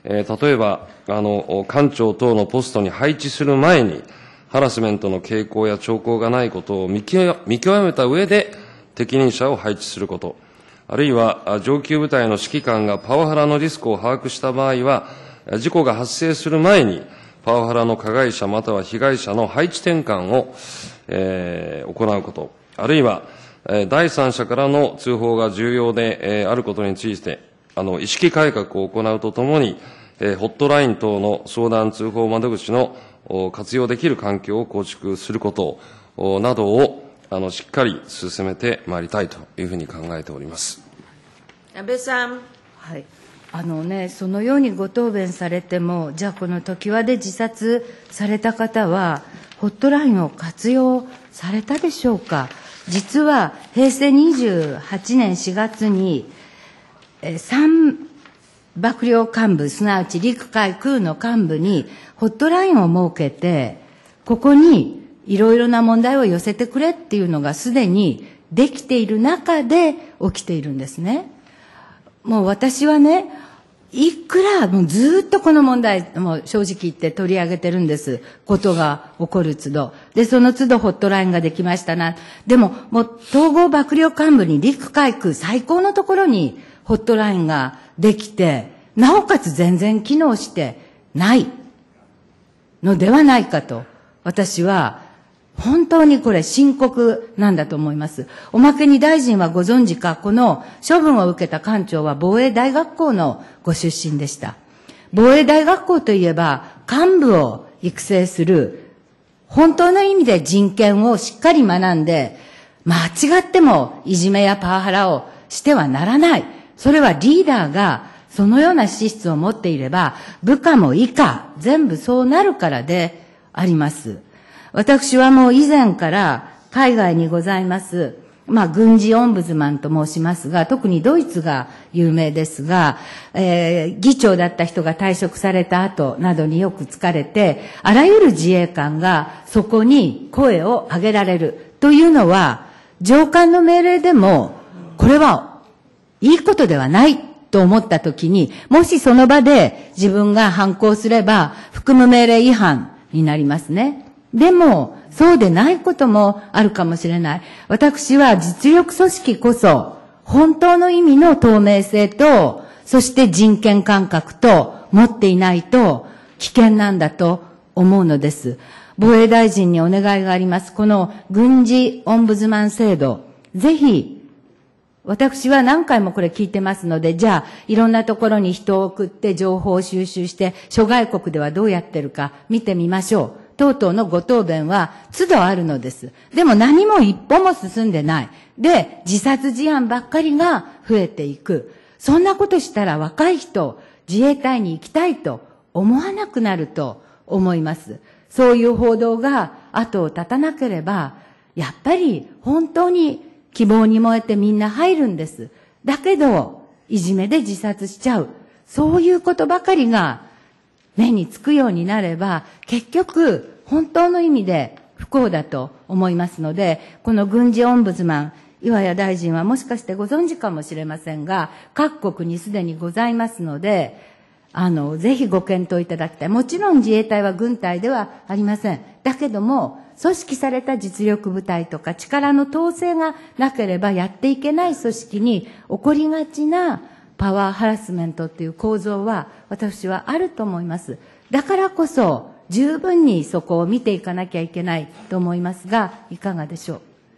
えー、例えば、あの、官庁等のポストに配置する前に、ハラスメントの傾向や兆候がないことを見極めた上で、適任者を配置すること、あるいは上級部隊の指揮官がパワハラのリスクを把握した場合は、事故が発生する前に、パワハラの加害者または被害者の配置転換を、えー、行うこと、あるいは、第三者からの通報が重要で、えー、あることについて、あの、意識改革を行うとともに、えー、ホットライン等の相談通報窓口の活用できる環境を構築することなどを、あの、しっかり進めてまいりたいというふうに考えております。 安倍さん。 はい。あのね、そのようにご答弁されても、じゃあこの常盤で自殺された方は、ホットラインを活用されたでしょうか。実は、平成にじゅうはちねんしがつに、え三幕僚幹部、すなわち陸海空の幹部に、ホットラインを設けて、ここに、いろいろな問題を寄せてくれっていうのがすでにできている中で起きているんですね。もう私はね、いくらもうずっとこの問題、もう正直言って取り上げてるんです。ことが起こる都度。で、その都度ホットラインができましたな。でも、もう統合幕僚幹部に陸海空最高のところにホットラインができて、なおかつ全然機能してないのではないかと、私は本当にこれ深刻なんだと思います。おまけに大臣はご存知か、この処分を受けた官庁は防衛大学校のご出身でした。防衛大学校といえば幹部を育成する、本当の意味で人権をしっかり学んで、間違ってもいじめやパワハラをしてはならない。それはリーダーがそのような資質を持っていれば、部下も以下、全部そうなるからであります。私はもう以前から海外にございます、まあ軍事オンブズマンと申しますが、特にドイツが有名ですが、えー、議長だった人が退職された後などによく疲れて、あらゆる自衛官がそこに声を上げられるというのは、上官の命令でも、これはいいことではないと思ったときに、もしその場で自分が反抗すれば、含む命令違反になりますね。でも、そうでないこともあるかもしれない。私は実力組織こそ、本当の意味の透明性と、そして人権感覚と持っていないと危険なんだと思うのです。防衛大臣にお願いがあります。この軍事オンブズマン制度、ぜひ、私は何回もこれ聞いてますので、じゃあ、いろんなところに人を送って情報を収集して、諸外国ではどうやってるか見てみましょう。等々のご答弁は都度あるのです。でも何も一歩も進んでない。で、自殺事案ばっかりが増えていく。そんなことしたら若い人、自衛隊に行きたいと思わなくなると思います。そういう報道が後を絶たなければ、やっぱり本当に希望に燃えてみんな入るんです。だけど、いじめで自殺しちゃう。そういうことばかりが目につくようになれば、結局、本当の意味で不幸だと思いますので、この軍事オンブズマン、岩谷大臣はもしかしてご存知かもしれませんが、各国にすでにございますので、あの、ぜひご検討いただきたい。もちろん自衛隊は軍隊ではありません。だけども、組織された実力部隊とか力の統制がなければやっていけない組織に起こりがちなパワーハラスメントっていう構造は私はあると思います。だからこそ十分にそこを見ていかなきゃいけないと思いますが、いかがでしょ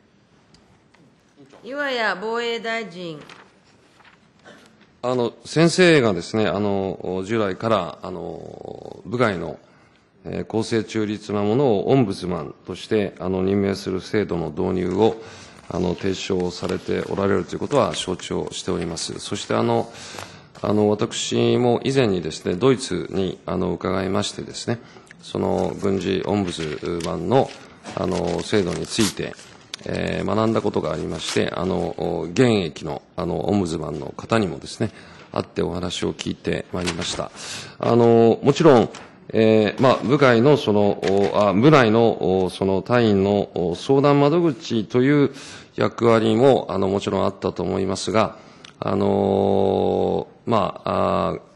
う。岩谷防衛大臣。 あの、先生がですね、あの、従来から、あの、部外の、えー、公正中立なものをオンブズマンとして、あの、任命する制度の導入を、あの、提唱されておられるということは承知をしております。そして、あの、あの、私も以前にですね、ドイツに、あの、伺いましてですね、その、軍事オンブズマンの、あの、制度について、えー、学んだことがありまして、あの、現役の、あの、オンブズマンの方にもですね、会ってお話を聞いてまいりました。あの、もちろん、えー、まあ、部外のその、あ、部内のその隊員の相談窓口という役割も、あの、もちろんあったと思いますが、あの、まあ、あ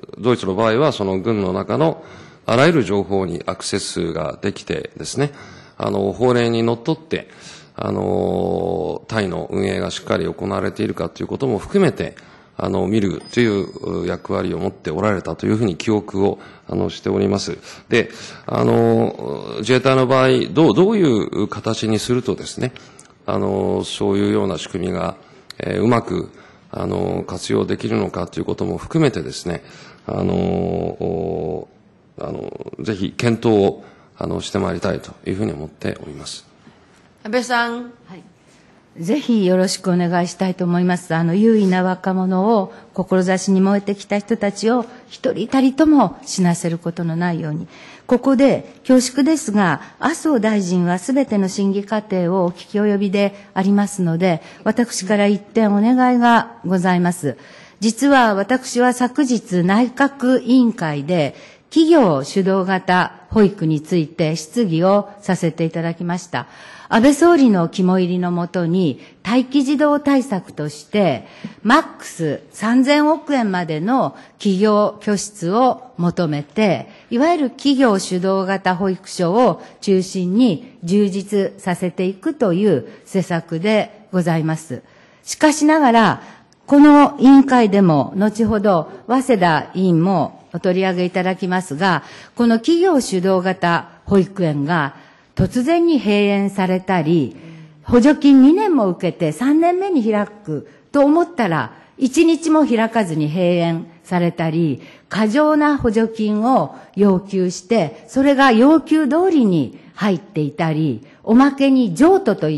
ドイツの場合はその軍の中のあらゆる情報にアクセスができてですね、あの、法令にのっとって、あの、隊の運営がしっかり行われているかということも含めて、あの、見るという役割を持っておられたというふうに記憶を、あの、しております。で、あの、自衛隊の場合、どう、どういう形にするとですね、あの、そういうような仕組みが、えー、うまく、あの、活用できるのかということも含めてですね、あの、あの、ぜひ検討を、あの、してまいりたいというふうに思っております。 安倍さん。 はい。ぜひよろしくお願いしたいと思います。あの、優位な若者を、志に燃えてきた人たちを一人たりとも死なせることのないように。ここで恐縮ですが、麻生大臣はすべての審議過程をお聞き及びでありますので、私から一点お願いがございます。実は私は昨日内閣委員会で、企業主導型保育について質疑をさせていただきました。安倍総理の肝入りのもとに、待機児童対策として、マックスさんぜんおくえんまでの企業拠出を求めて、いわゆる企業主導型保育所を中心に充実させていくという施策でございます。しかしながら、この委員会でも、後ほど、早稲田委員もお取り上げいただきますが、この企業主導型保育園が突然に閉園されたり、補助金にねんも受けてさんねんめに開くと思ったら、いちにちも開かずに閉園されたり、過剰な補助金を要求して、それが要求通りに入っていたり、おまけに譲渡といって、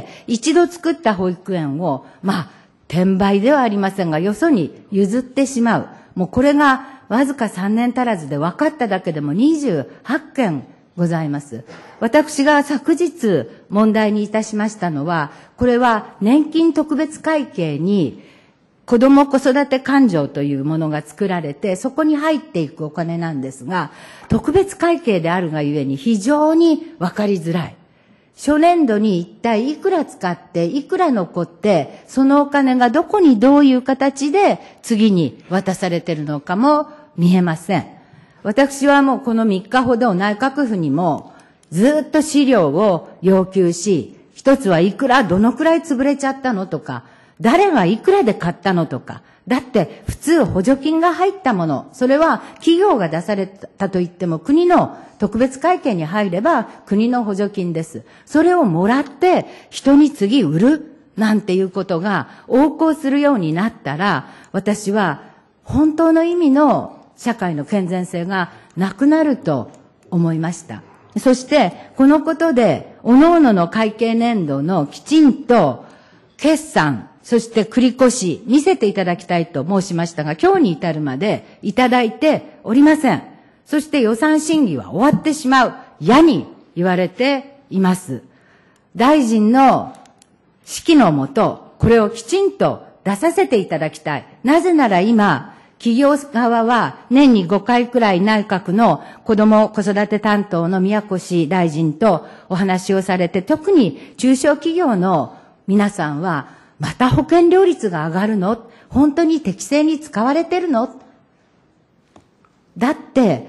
一度作った保育園を、まあ、転売ではありませんが、よそに譲ってしまう。もうこれがわずかさんねん足らずで分かっただけでもにじゅうはちけんございます。私が昨日問題にいたしましたのは、これは年金特別会計に子ども子育て勘定というものが作られて、そこに入っていくお金なんですが、特別会計であるがゆえに非常に分かりづらい。初年度に一体いくら使って、いくら残って、そのお金がどこにどういう形で次に渡されているのかも見えません。私はもうこのみっかほど内閣府にもずっと資料を要求し、一つはいくら、どのくらい潰れちゃったのとか、誰がいくらで買ったのとか、だって普通補助金が入ったもの、それは企業が出されたといっても国の特別会計に入れば国の補助金です。それをもらって人に次売るなんていうことが横行するようになったら、私は本当の意味の社会の健全性がなくなると思いました。そしてこのことで各々の会計年度のきちんと決算、そして繰越見せていただきたいと申しましたが、今日に至るまでいただいておりません。そして予算審議は終わってしまう。やに言われています。大臣の指揮のもと、これをきちんと出させていただきたい。なぜなら今、企業側は年にごかいくらい内閣の子ども子育て担当の宮越大臣とお話をされて、特に中小企業の皆さんは、また保険料率が上がるの？本当に適正に使われてるの？だって、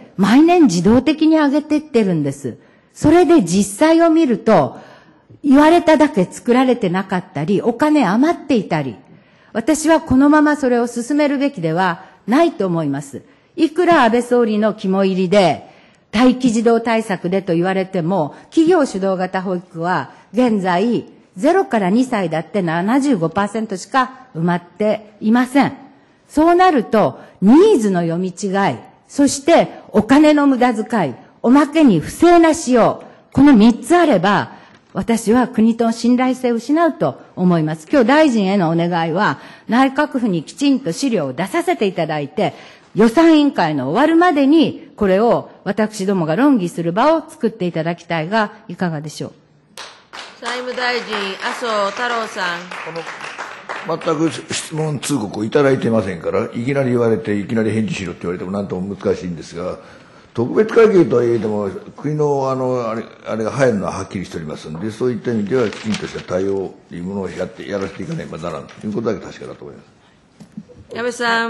毎年自動的に上げていってるんです。それで実際を見ると、言われただけ作られてなかったり、お金余っていたり、私はこのままそれを進めるべきではないと思います。いくら安倍総理の肝入りで、待機児童対策でと言われても、企業主導型保育は現在、ゼロからにさいだってななじゅうごパーセントしか埋まっていません。そうなると、ニーズの読み違い、そしてお金の無駄遣い、おまけに不正な使用、このみっつあれば、私は国との信頼性を失うと思います。今日大臣へのお願いは、内閣府にきちんと資料を出させていただいて、予算委員会の終わるまでに、これを私どもが論議する場を作っていただきたいが、いかがでしょう。 財務大臣、麻生太郎さん。 この全く質問通告をいただいてませんから、いきなり言われて、いきなり返事しろって言われてもなんとも難しいんですが、特別会計とはいえども、国のあの、あれ、あれが入るのははっきりしておりますので、そういった意味ではきちんとした対応というものをやって、やらせていかねばならんということだけ確かだと思います。 矢部さん。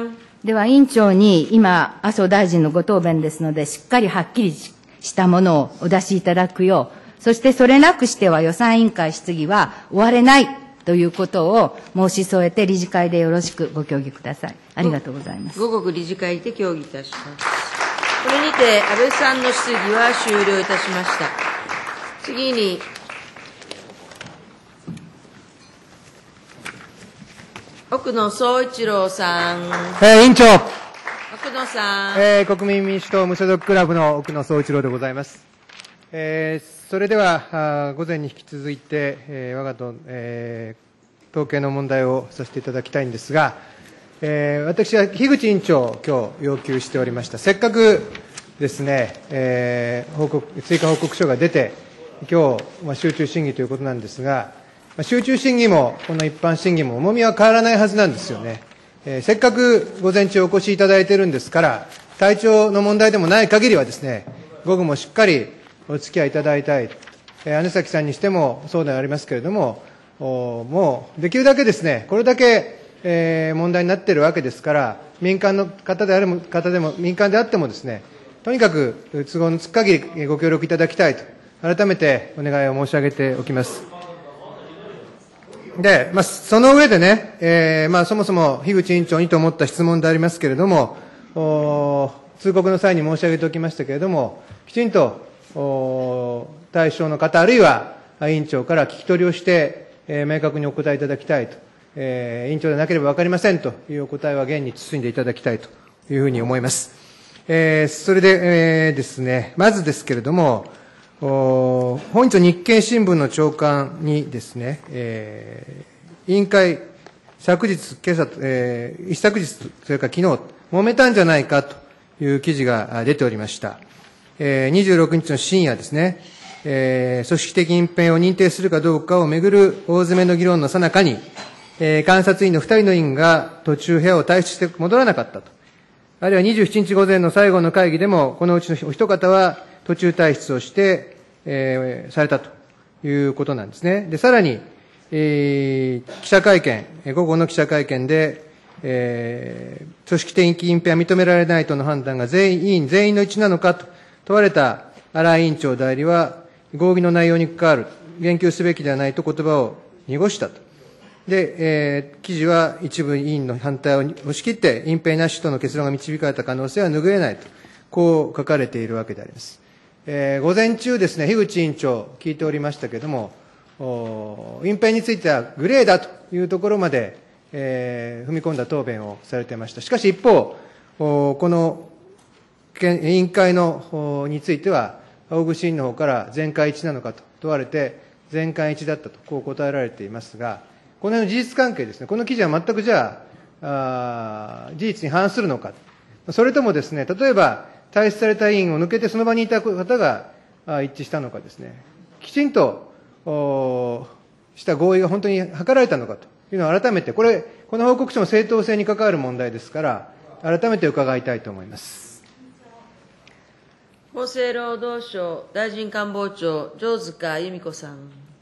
では委員長に今、麻生大臣のご答弁ですので、しっかりはっきりしたものをお出しいただくよう、そしてそれなくしては予算委員会質疑は終われないということを申し添えて、理事会でよろしくご協議ください。ありがとうございます。 五国理事会で協議いたします。これにて安倍さんの質疑は終了いたしました。次に、奥野総一郎さん。 えー、委員長。 奥野さん。 えー、国民民主党無所属クラブの奥野総一郎でございます。えー、それでは、午前に引き続いて、えー、我が党、えー、統計の問題をさせていただきたいんですが、えー、私は樋口委員長、今日要求しておりました。せっかくですね、えー、報告、追加報告書が出て、今日、まあ、集中審議ということなんですが、まあ、集中審議も、この一般審議も重みは変わらないはずなんですよね。えー、せっかく午前中お越しいただいているんですから、体調の問題でもない限りはですね、午後もしっかりお付き合いいただいたい。えー、姉崎さんにしてもそうでありますけれども、もうできるだけですね、これだけ、えー、問題になっているわけですから、民間の方である方でも、民間であってもですね、とにかく都合のつく限りご協力いただきたいと、改めてお願いを申し上げておきます。で、まあ、その上でね、えー、まあ、そもそも樋口委員長にと思った質問でありますけれども、通告の際に申し上げておきましたけれども、きちんと対象の方、あるいは委員長から聞き取りをして、えー、明確にお答えいただきたいと、えー、委員長でなければ分かりませんというお答えは現に包んでいただきたいというふうに思います。えー、それで、えー、ですね、まずですけれども、本日日経新聞の朝刊にですね、えー、委員会、昨日、今朝、えー、一昨日、それから昨日、揉めたんじゃないかという記事が出ておりました。えー、にじゅうろくにちの深夜ですね、えー、組織的隠蔽を認定するかどうかをめぐる大詰めの議論の最中に、えー、監察委員のふたりの委員が途中部屋を退出して戻らなかったと。あるいはにじゅうしちにち午前の最後の会議でも、このうちのお一方は途中退出をして、えー、されたということなんですね。で、さらに、えー、記者会見、午後の記者会見で、えー、組織的隠蔽は認められないとの判断が全員、委員全員の一致なのかと問われた荒井委員長代理は、合議の内容に関わる、言及すべきではないと言葉を濁したと。で、えー、記事は一部委員の反対を押し切って、隠蔽なしとの結論が導かれた可能性は拭えないと、こう書かれているわけであります。えー、午前中ですね、樋口委員長、聞いておりましたけれども、隠蔽についてはグレーだというところまで、えー、踏み込んだ答弁をされていました。しかし一方、この委員会のについては、大串委員の方から全会一致なのかと問われて、全会一致だったと、こう答えられていますが、この辺の事実関係ですね、この記事は全くじゃあ、あ事実に反するのか、それともですね、例えば、退出された委員を抜けてその場にいた方が一致したのかですね、きちんとした合意が本当に図られたのかというのを改めて、これ、この報告書の正当性に関わる問題ですから、改めて伺いたいと思います。 厚生労働省大臣官房長、城塚由美子さん。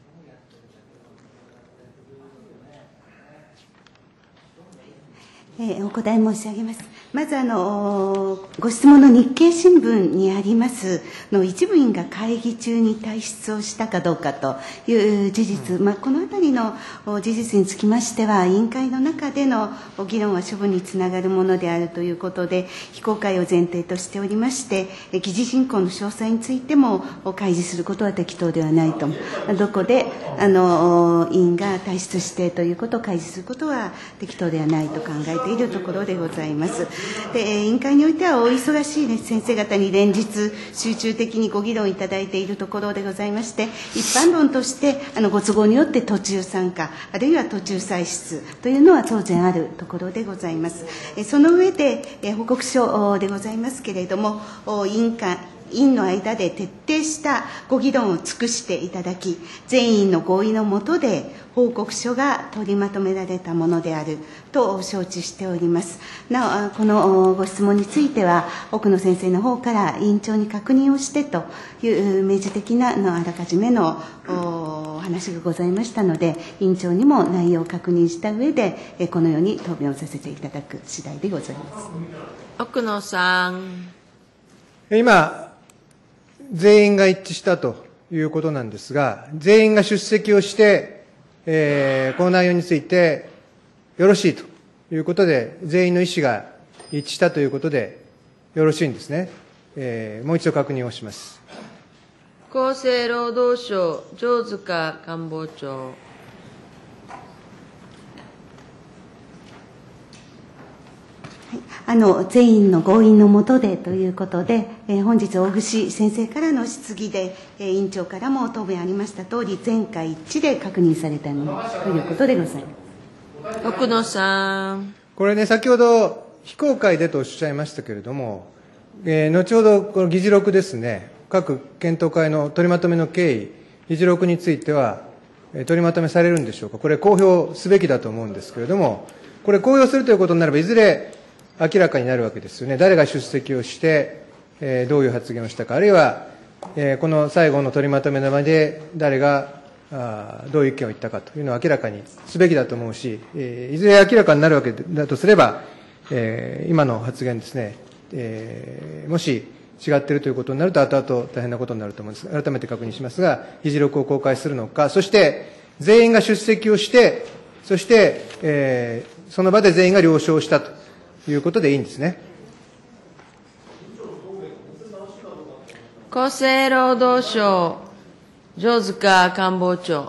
えー、お答え申し上げます。まずあの、ご質問の日経新聞にありますの一部員が会議中に退出をしたかどうかという事実、まあ、このあたりの事実につきましては、委員会の中での議論は処分につながるものであるということで、非公開を前提としておりまして、議事進行の詳細についても開示することは適当ではないと、どこであの委員が退出してということを開示することは適当ではないと考えているところでございます。で、委員会においてはお忙しい、ね、先生方に連日集中的にご議論いただいているところでございまして、一般論としてあのご都合によって途中参加、あるいは途中歳出というのは当然あるところでございます。その上で、報告書でございますけれども、委員会委委員の間で徹底したご議論を尽くしていただき、全員の合意のもとで報告書が取りまとめられたものであると承知しております。なお、このご質問については、奥野先生の方から委員長に確認をしてという明示的なのあらかじめのお話がございましたので、委員長にも内容を確認した上で、このように答弁をさせていただく次第でございます。 奥野さん。 今、全員が一致したということなんですが、全員が出席をして、えー、この内容についてよろしいということで、全員の意思が一致したということでよろしいんですね。えー、もう一度確認をします。 厚生労働省、城塚官房長。 あの全員の合意のもとでということで、えー、本日、大串先生からの質疑で、えー、委員長からも答弁ありましたとおり、全会一致で確認されたものということでございます。 奥野さん。 これね、先ほど非公開でとおっしゃいましたけれども、えー、後ほどこの議事録ですね、各検討会の取りまとめの経緯、議事録については、えー、取りまとめされるんでしょうか。これ、公表すべきだと思うんですけれども、これ、公表するということになれば、いずれ明らかになるわけですよね。誰が出席をして、えー、どういう発言をしたか、あるいは、えー、この最後の取りまとめの場で誰があどういう意見を言ったかというのを明らかにすべきだと思うし、えー、いずれ明らかになるわけだとすれば、えー、今の発言ですね、えー、もし違っているということになると、後々大変なことになると思うんです。改めて確認しますが、議事録を公開するのか、そして全員が出席をして、そして、えー、その場で全員が了承したということでいいんですね。 厚生労働省、城塚官房長。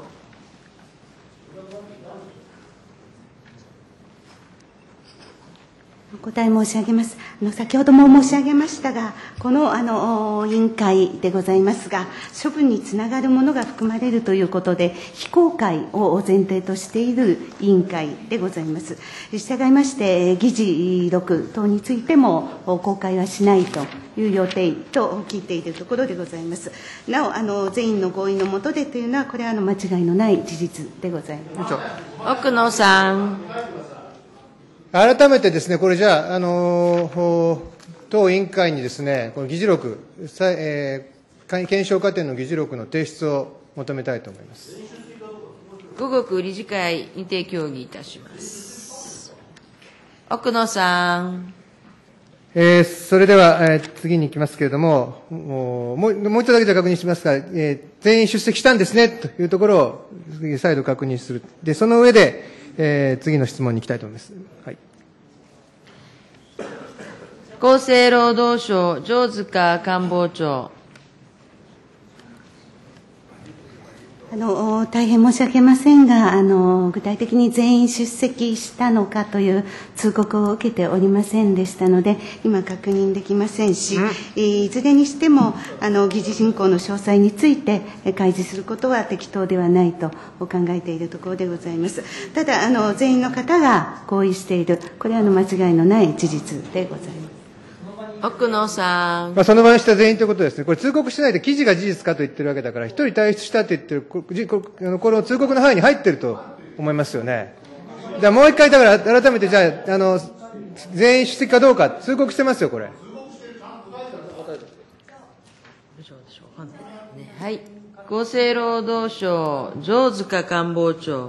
お答え申し上げます。あの先ほども申し上げましたが、このあの委員会でございますが、処分につながるものが含まれるということで、非公開を前提としている委員会でございます。従いまして、議事録等についても公開はしないという予定と聞いているところでございます。なお、あの全員の合意のもとでというのは、これはあの間違いのない事実でございます。 奥野さん。 改めてですね、これじゃあ、あの当委員会にですね、この議事録、えー、検証過程の議事録の提出を求めたいと思います。 五国理事会にて協議いたします。奥野さん。 えー、それでは、えー、次に行きますけれども、もう、もう一度だけで確認しますが、えー、全員出席したんですね、というところを再度確認する。で、その上で、えー、次の質問に行きたいと思います。はい。 厚生労働省、城塚官房長。 あの大変申し訳ませんが、あの具体的に全員出席したのかという通告を受けておりませんでしたので、今、確認できませんし、うん、いずれにしてもあの議事進行の詳細について開示することは適当ではないと考えているところでございます。ただ、あの全員の方が合意している、これはあの間違いのない事実でございます。 奥野さん。 まあ、その場にした全員ということですね。これ通告しないで記事が事実かと言ってるわけだから、一人退出したと言ってる、この通告の範囲に入ってると思いますよね。じゃあもう一回、だから改めて、じゃあ、あの、全員出席かどうか通告してますよ、これ。 はい。厚生労働省、城塚官房長。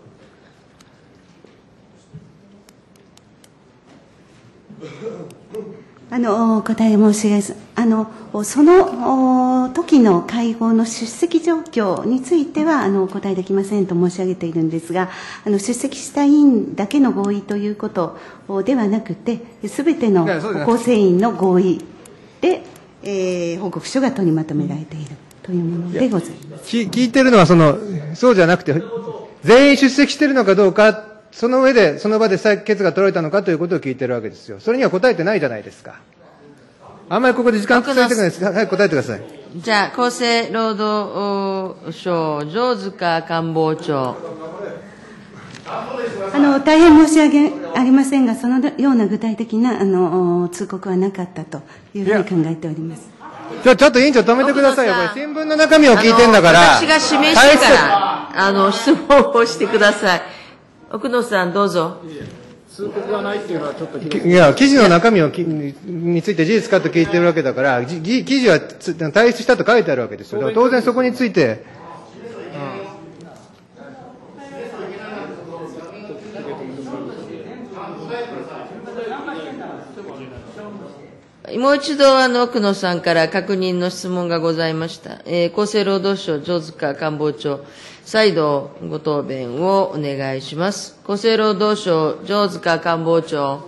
あのお答え申し上げます。あのその時の会合の出席状況についてはあのお答えできませんと申し上げているんですが、あの出席した委員だけの合意ということではなくて、すべての構成員の合意で、えー、報告書が取りまとめられているというものでございます。 聞いてるのはその、そうじゃなくて、全員出席しているのかどうか、その上で、その場で採決が取られたのかということを聞いてるわけですよ。それには答えてないじゃないですか。あんまりここで時間使いたくないですか。はい、答えてください。 じゃあ、厚生労働省、城塚官房長。 あの、大変申し訳ありませんが、そのような具体的な、あの、通告はなかったというふうに考えております。 ちょ、ちょっと委員長止めてくださいよ。これ新聞の中身を聞いてんだから。 私が指名してから、あの、質問をしてください。奥野さん、どうぞ。 通告がないっていうのはちょっといや、記事の中身をきについて事実かと聞いてるわけだから、じ記事は退出したと書いてあるわけですよ。だから当然そこについて、 うん、もう一度、あの、奥野さんから確認の質問がございました。えー、厚生労働省、城塚官房長、再度ご答弁をお願いします。厚生労働省、城塚官房長。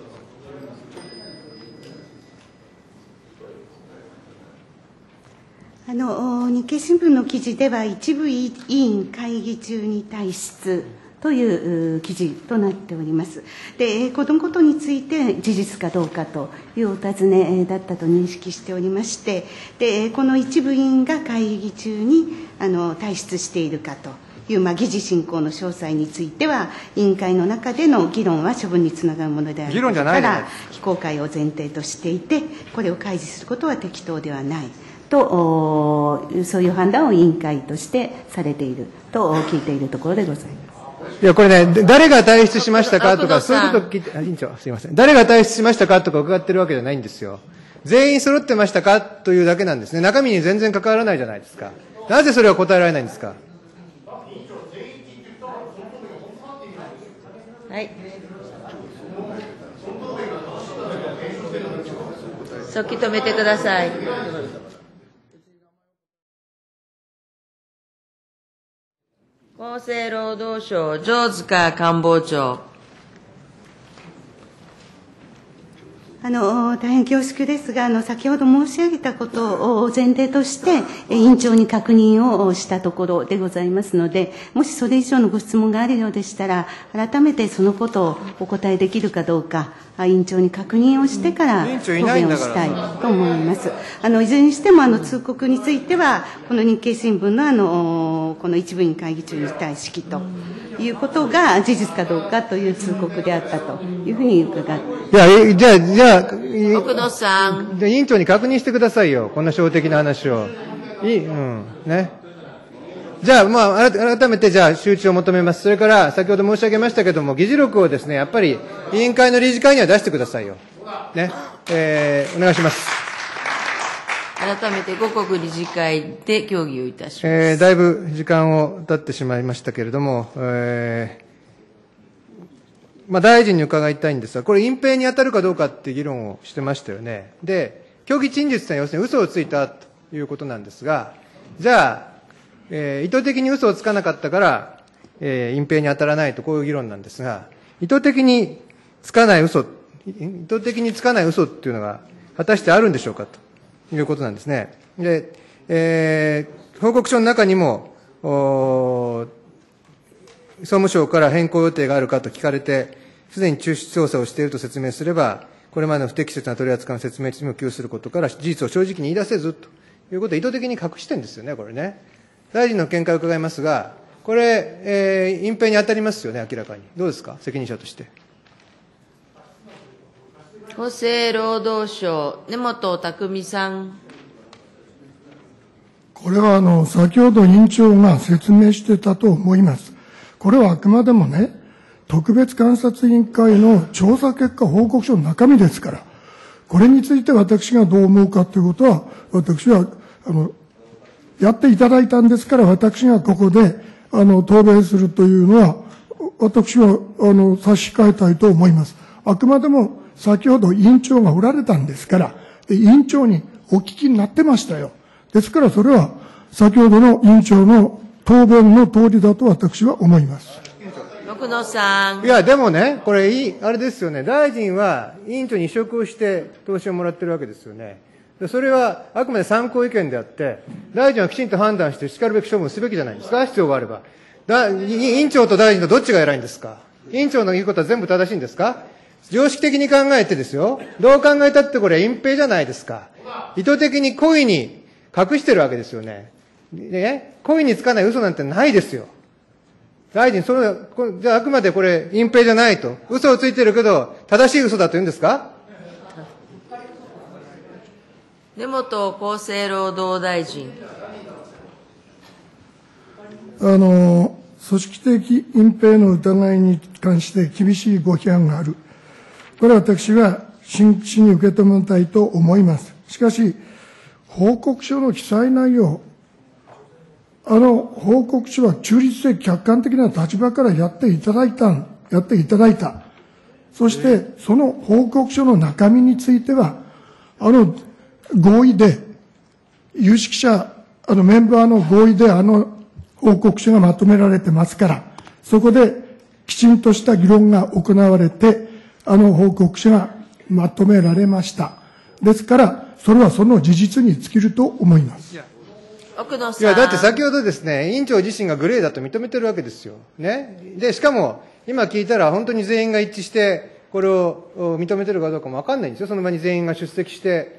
あの、日経新聞の記事では、一部委員会議中に退出という記事となっております。で、このことについて事実かどうかというお尋ねだったと認識しておりまして、で、この一部委員が会議中にあの退出しているかという、まあ、議事進行の詳細については、委員会の中での議論は処分につながるものであることから、非公開を前提としていて、これを開示することは適当ではない。と、そういう判断を委員会としてされていると聞いているところでございます。 いや、これね、誰が退出しましたかとか、そういうことを聞いて、あ、委員長、すいません。誰が退出しましたかとか伺ってるわけじゃないんですよ。全員揃ってましたかというだけなんですね。中身に全然関わらないじゃないですか。なぜそれは答えられないんですか。 はい。早期止めてください。厚生労働省、城塚官房長。 あの、大変恐縮ですが、あの、先ほど申し上げたことを前提として、委員長に確認をしたところでございますので、もしそれ以上のご質問があるようでしたら、改めてそのことをお答えできるかどうか、委員長に確認をしてから答弁をしたいと思います。あの、いずれにしても、あの、通告については、この日経新聞のあの、この一部委員会議中に対式ということが事実かどうかという通告であったというふうに伺って。 いや、じゃあ、じゃあ、 奥野さん。 委員長に確認してくださいよ。こんな小的な話を。いい、うん、ね。じゃあ、まあ、改めて、じゃあ、周知を求めます。それから、先ほど申し上げましたけども、議事録をですね、やっぱり、委員会の理事会には出してくださいよ。ね。えー、お願いします。 改めて、五国理事会で協議をいたします。 えー、だいぶ時間を経ってしまいましたけれども、えー、まあ、大臣に伺いたいんですが、これ、隠蔽に当たるかどうかっていう議論をしてましたよね。で、虚偽陳述というのは要するに嘘をついたということなんですが、じゃあ、えー、意図的に嘘をつかなかったから、えー、隠蔽に当たらないと、こういう議論なんですが、意図的につかない嘘、意図的につかない嘘っていうのが、果たしてあるんでしょうかということなんですね。で、えー、報告書の中にも、お総務省から変更予定があるかと聞かれて、すでに中止調査をしていると説明すれば、これまでの不適切な取り扱いの説明にも給することから、事実を正直に言い出せずということを意図的に隠してるんですよね、これね。大臣の見解を伺いますが、これ、えー、隠蔽に当たりますよね、明らかに。どうですか、責任者として。 厚生労働省、根本匠さん。 これはあの、先ほど委員長が説明してたと思います。これはあくまでもね、特別監察委員会の調査結果報告書の中身ですから、これについて私がどう思うかということは、私は、あの、やっていただいたんですから、私がここで、あの、答弁するというのは、私は、あの、差し控えたいと思います。あくまでも、先ほど委員長がおられたんですから、委員長にお聞きになってましたよ。ですから、それは、先ほどの委員長の答弁の通りだと私は思います。 奥野さん。 いや、でもね、これいい、あれですよね。大臣は委員長に委嘱をして答申をもらってるわけですよね。それはあくまで参考意見であって、大臣はきちんと判断して叱るべき処分をすべきじゃないですか、必要があれば。だ委員長と大臣とどっちが偉いんですか。委員長の言うことは全部正しいんですか。常識的に考えてですよ。どう考えたってこれ隠蔽じゃないですか。意図的に故意に隠してるわけですよね。ね、故意につかない嘘なんてないですよ。大臣、それ、じゃああくまでこれ隠蔽じゃないと。嘘をついてるけど、正しい嘘だと言うんですか。 根本厚生労働大臣。 あの、組織的隠蔽の疑いに関して厳しいご批判がある。これは私は真摯に受け止めたいと思います。しかし、報告書の記載内容、あの報告書は中立的客観的な立場からやっていただいた、やっていただいた。そして、その報告書の中身については、あの合意で、有識者、あのメンバーの合意であの報告書がまとめられてますから、そこできちんとした議論が行われて、あの報告書がまとめられました。ですから、それはその事実に尽きると思います。 奥野さん。 いや、だって先ほどですね、委員長自身がグレーだと認めてるわけですよ。ね。で、しかも、今聞いたら本当に全員が一致して、これを認めてるかどうかもわかんないんですよ。その場に全員が出席して、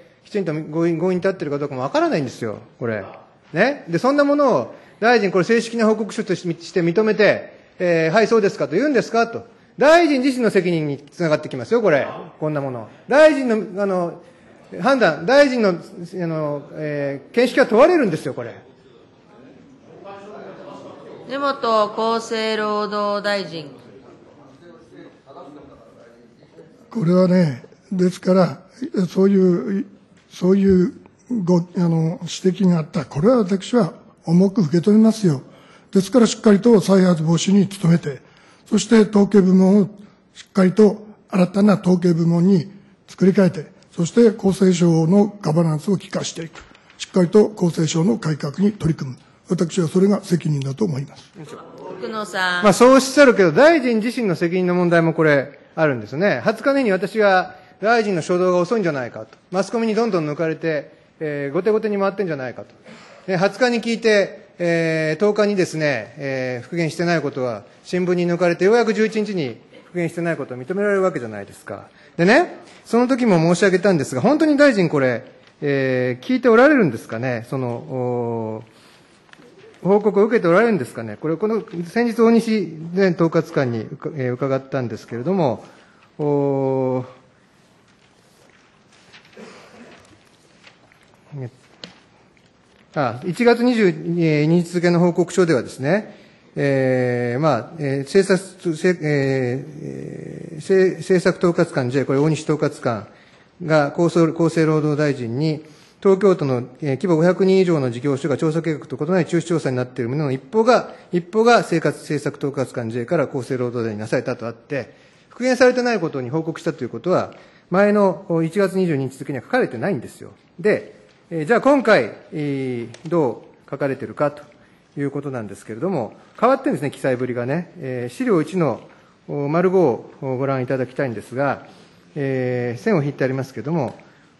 きちんと合意、合意に立ってるかどうかもわからないんですよ。これ。ね。で、そんなものを、大臣、これ正式な報告書として認めて、えー、はい、そうですかと言うんですかと。大臣自身の責任につながってきますよ、これ。こんなもの。大臣の、あの、判断、大臣の、あの、えー、見識は問われるんですよ、これ。 根本厚生労働大臣。 これはね、ですから、そういう、そういうご、あの、指摘があった。これは私は重く受け止めますよ。ですからしっかりと再発防止に努めて、そして統計部門をしっかりと新たな統計部門に作り変えて、そして厚生省のガバナンスを機化していく。しっかりと厚生省の改革に取り組む。私はそれが責任だと思います。 奥野さん。 まあそうおっしゃるけど、大臣自身の責任の問題もこれ、あるんですね。はつかめに私が大臣の初動が遅いんじゃないかと。マスコミにどんどん抜かれて、えー、後手後手に回ってんじゃないかと。ではつかに聞いて、えー、とおかにですね、えー、復元してないことは、新聞に抜かれて、ようやくじゅういちにちに復元してないことを認められるわけじゃないですか。でね、その時も申し上げたんですが、本当に大臣これ、えー、聞いておられるんですかね、その、報告を受けておられるんですかね。これ、この、先日大西前統括官に、えー、伺ったんですけれども、おあいちがつにじゅうにち付の報告書ではですね、えー、まあ、えー、政策、えー、政策統括官 J、これ大西統括官が厚生厚生労働大臣に、東京都の規模ごひゃくにん以上の事業所が調査計画と異なり中止調査になっているものの一方が、一方が生活政策統括官 J から厚生労働大臣になされたとあって、復元されてないことに報告したということは、前のいちがつにじゅうににち付には書かれてないんですよ。で、じゃあ今回、どう書かれているかということなんですけれども、変わってるんですね、記載ぶりがね。資料いちの丸ごをご覧いただきたいんですが、えー、線を引いてありますけれども、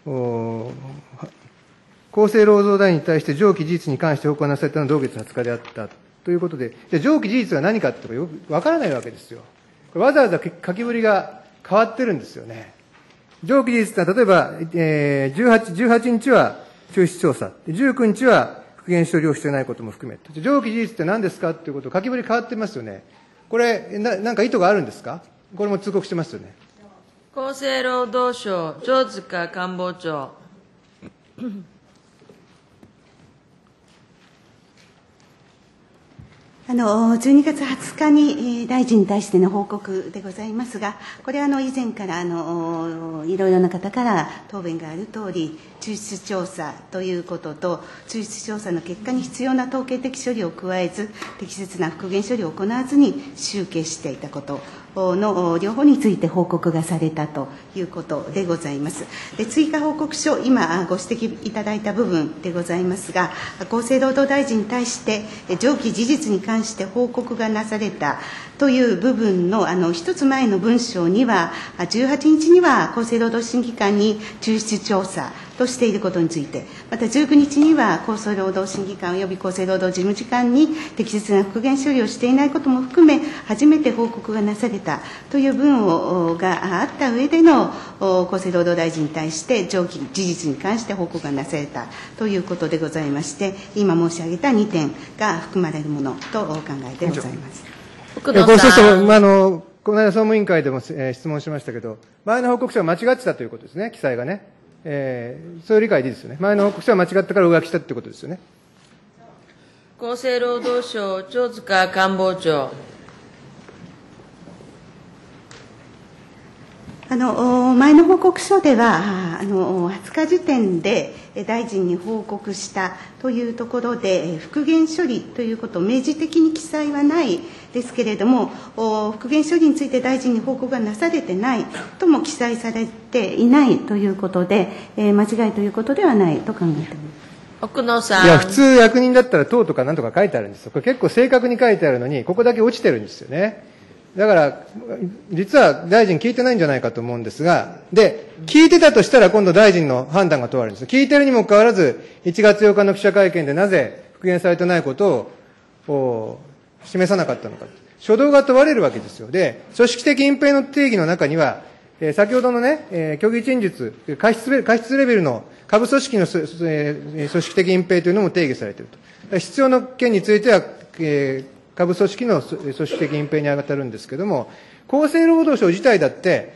厚生労働大臣に対して上記事実に関して報告がなされたのは同月はつかであったということで、じゃあ上記事実は何かってよくわからないわけですよ。これわざわざ書きぶりが変わってるんですよね。上記事実は、例えば、えー、じゅうはち、じゅうはちにちは中止調査、じゅうくにちは復元処理をしていないことも含めて、上記事実って何ですかっていうことを書きぶり変わってますよね。これ、な、なんか意図があるんですか？これも通告してますよね。 厚生労働省、城塚官房長。 あの、じゅうにがつはつかに大臣に対しての報告でございますが、これはあの以前からあのいろいろな方から答弁があるとおり、抽出調査ということと、抽出調査の結果に必要な統計的処理を加えず、適切な復元処理を行わずに集計していたことの両方について報告がされたということでございます。で、追加報告書、今ご指摘いただいた部分でございますが、厚生労働大臣に対して上記事実に関して報告がなされたという部分のあの一つ前の文章には、じゅうはちにちには厚生労働審議官に抽出調査としていることについて、またじゅうくにちには厚生労働審議官及び厚生労働事務次官に適切な復元処理をしていないことも含め、初めて報告がなされたという文をがあった上での厚生労働大臣に対して上記事実に関して報告がなされたということでございまして、今申し上げたにてんが含まれるものと考えてございます。 奥野さん。 そうそう、あの、この間総務委員会でも、えー、質問しましたけど、前の報告書は間違ってたということですね、記載がね。 えー、そういう理解でいいですよね。前の報告書は間違ったから上書きしたってことですよね。 厚生労働省、長塚官房長。 あの前の報告書では、あのはつか時点で大臣に報告したというところで、復元処理ということを明示的に記載はないですけれども、復元処理について大臣に報告がなされてないとも記載されていないということで、えー、間違いということではないと考えております。 奥野さん。 いや、普通役人だったら党とかなんとか書いてあるんですよ。これ結構正確に書いてあるのに、ここだけ落ちてるんですよね。だから、実は大臣聞いてないんじゃないかと思うんですが、で、聞いてたとしたら今度大臣の判断が問われるんです。聞いてるにもかかわらず、いちがつようかの記者会見でなぜ復元されてないことを示さなかったのか。初動が問われるわけですよ。で、組織的隠蔽の定義の中には、えー、先ほどのね、えー、虚偽陳述、過失レ、過失レベルの下部組織の、えー、組織的隠蔽というのも定義されていると。必要な件については、えー下部組織の組織的隠蔽に当たるんですけれども、厚生労働省自体だって、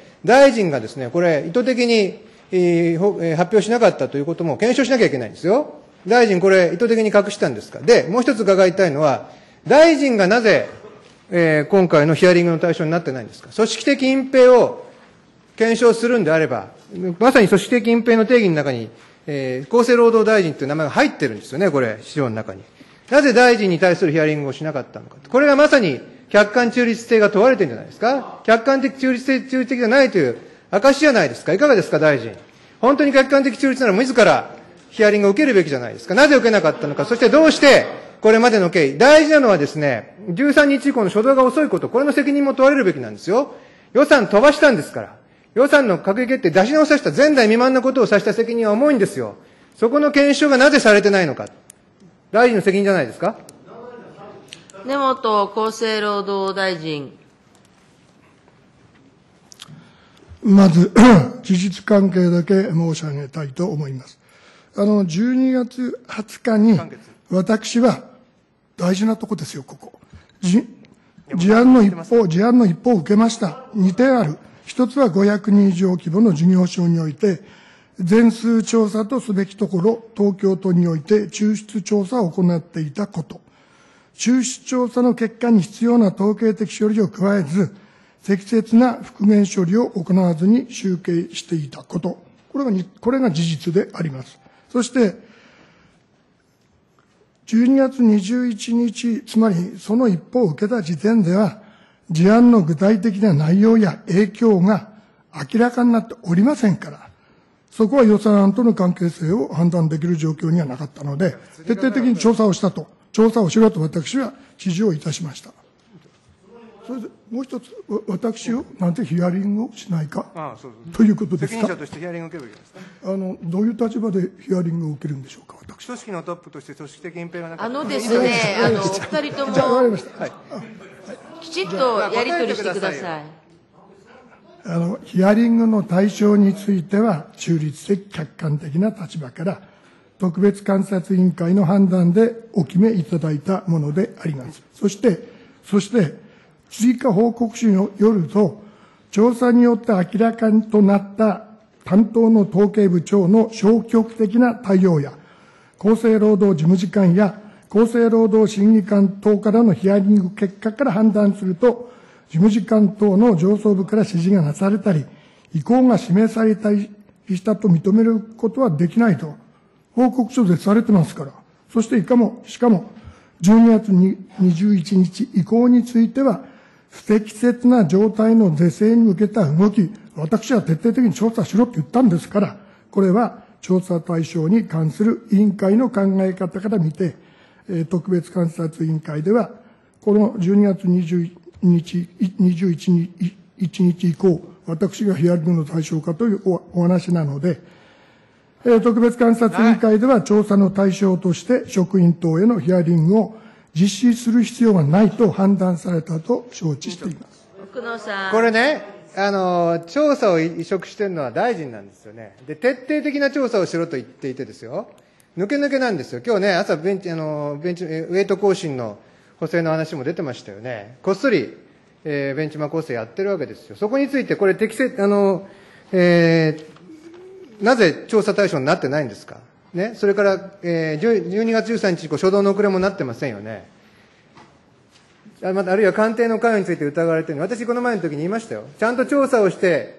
大臣がですね、これ、意図的に、えー、発表しなかったということも検証しなきゃいけないんですよ。大臣、これ、意図的に隠したんですか。で、もう一つ伺いたいのは、大臣がなぜ、えー、今回のヒアリングの対象になってないんですか。組織的隠蔽を検証するんであれば、まさに組織的隠蔽の定義の中に、えー、厚生労働大臣という名前が入ってるんですよね、これ、資料の中に。なぜ大臣に対するヒアリングをしなかったのか。これがまさに客観中立性が問われてるんじゃないですか。客観的中立性、中立的じゃないという証じゃないですか。いかがですか、大臣。本当に客観的中立なら自らヒアリングを受けるべきじゃないですか。なぜ受けなかったのか。そしてどうしてこれまでの経緯。大事なのはですね、じゅうさんにち以降の初動が遅いこと、これの責任も問われるべきなんですよ。予算飛ばしたんですから。予算の閣議決定出し直させた前代未聞のことをさせた責任は重いんですよ。そこの検証がなぜされてないのか。大臣の責任じゃないですか。 根本厚生労働大臣。 まず、事実関係だけ申し上げたいと思います。あの、じゅうにがつはつかに、私は、大事なとこですよ、ここ。じ事案の一報、事案の一報を受けました。にてんある。一つはごひゃくにん以上規模の事業所において、全数調査とすべきところ、東京都において抽出調査を行っていたこと。抽出調査の結果に必要な統計的処理を加えず、適切な復元処理を行わずに集計していたこと。これが、これが事実であります。そして、じゅうにがつにじゅういちにち、つまりその一報を受けた時点では、事案の具体的な内容や影響が明らかになっておりませんから、そこは予算案との関係性を判断できる状況にはなかったので、徹底的に調査をしたと、調査をしろと私は指示をいたしました。それでもう一つ、私をなんでヒアリングをしないかああそうそうということですか。 責任者としてヒアリングを受けるべきですか。 あのどういう立場でヒアリングを受けるんでしょうか、私。 組織のトップとして組織的隠蔽がなかった。 あのですね、あのお二人とも、 じゃあ、わかりました。はい。 きちっとやり取りしてください。 あの、ヒアリングの対象については、中立的、客観的な立場から、特別監察委員会の判断でお決めいただいたものであります。そして、そして、追加報告書によると、調査によって明らかとなった担当の統計部長の消極的な対応や、厚生労働事務次官や厚生労働審議官等からのヒアリング結果から判断すると、事務次官等の上層部から指示がなされたり、意向が示されたりしたと認めることはできないと、報告書でされてますから。そして、いかも、しかも、じゅうにがつにじゅういちにち以降については、不適切な状態の是正に向けた動き、私は徹底的に調査しろと言ったんですから、これは調査対象に関する委員会の考え方から見て、えー、特別監察委員会では、このじゅうにがつにじゅうにち、にじゅういちにち以降、私がヒアリングの対象かというおお話なので、えー、特別監察委員会では調査の対象として職員等へのヒアリングを実施する必要はないと判断されたと承知しています。 奥野さん。 これね、あの、調査を移植してるのは大臣なんですよね。で、徹底的な調査をしろと言っていてですよ。抜け抜けなんですよ。今日ね、朝ベンチ、あの、ベンチ、ウェイト更新の補正の話も出てましたよね。こっそり、えー、ベンチマーク構成やってるわけですよ。そこについて、これ適正、あの、えなぜ調査対象になってないんですか。ね、それから、えー、じゅうにがつじゅうさんにち以降、初動の遅れもなってませんよね。あまたあるいは官邸の関与について疑われているの私、この前の時に言いましたよ。ちゃんと調査をして、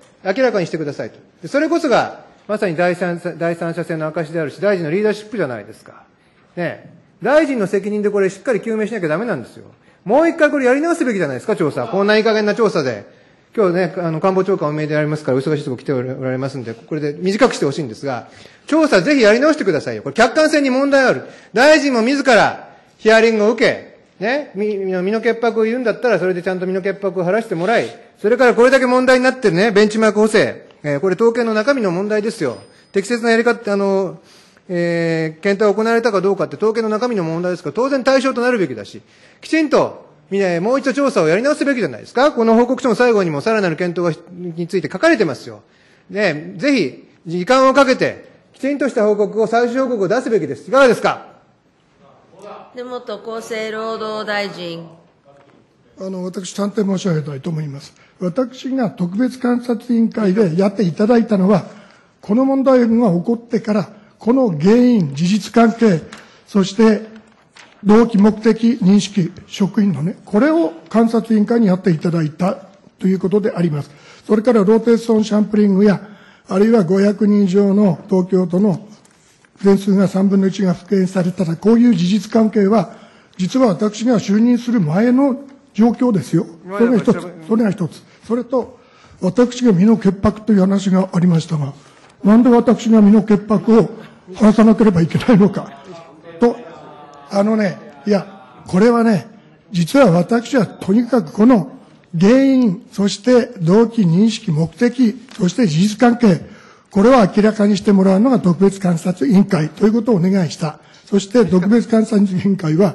明らかにしてくださいと。でそれこそが、まさに第三第三者性の証であるし、大臣のリーダーシップじゃないですか。ね、大臣の責任でこれ、しっかり究明しなきゃダメなんですよ。もう一回これやり直すべきじゃないですか、調査。こんないい加減な調査で。今日ね、あの、官房長官お見えでありますから、お忙しいとこ来ておられますんで、これで短くしてほしいんですが、調査ぜひやり直してくださいよ。これ客観性に問題がある。大臣も自らヒアリングを受け、ね、身の潔白を言うんだったら、それでちゃんと身の潔白を晴らしてもらい、それからこれだけ問題になってるね、ベンチマーク補正、えー、これ統計の中身の問題ですよ。適切なやり方、あの、えー、検討が行われたかどうかって統計の中身の問題ですから、当然対象となるべきだし、きちんと、もう一度調査をやり直すべきじゃないですか。この報告書の最後にもさらなる検討がについて書かれてますよ。で、ぜひ、時間をかけて、きちんとした報告を、最終報告を出すべきです。いかがですか。 根本厚生労働大臣。 あの、私、単点申し上げたいと思います。私が特別監察委員会でやっていただいたのは、この問題が起こってから、この原因、事実関係、そして動機、目的、認識、職員のね、これを監察委員会にやっていただいたということであります。それからローテーションシャンプリングや、あるいはごひゃくにん以上の東京都の全数がさんぶんのいちが復元されたら、こういう事実関係は、実は私が就任する前の状況ですよ。それが一つ。それが一つ。それと、私が身の潔白という話がありましたが、なんで私が身の潔白を話さなければいけないのか。と、あのね、いや、これはね、実は私はとにかくこの原因、そして動機、認識、目的、そして事実関係、これを明らかにしてもらうのが特別監察委員会ということをお願いした。そして特別監察委員会は、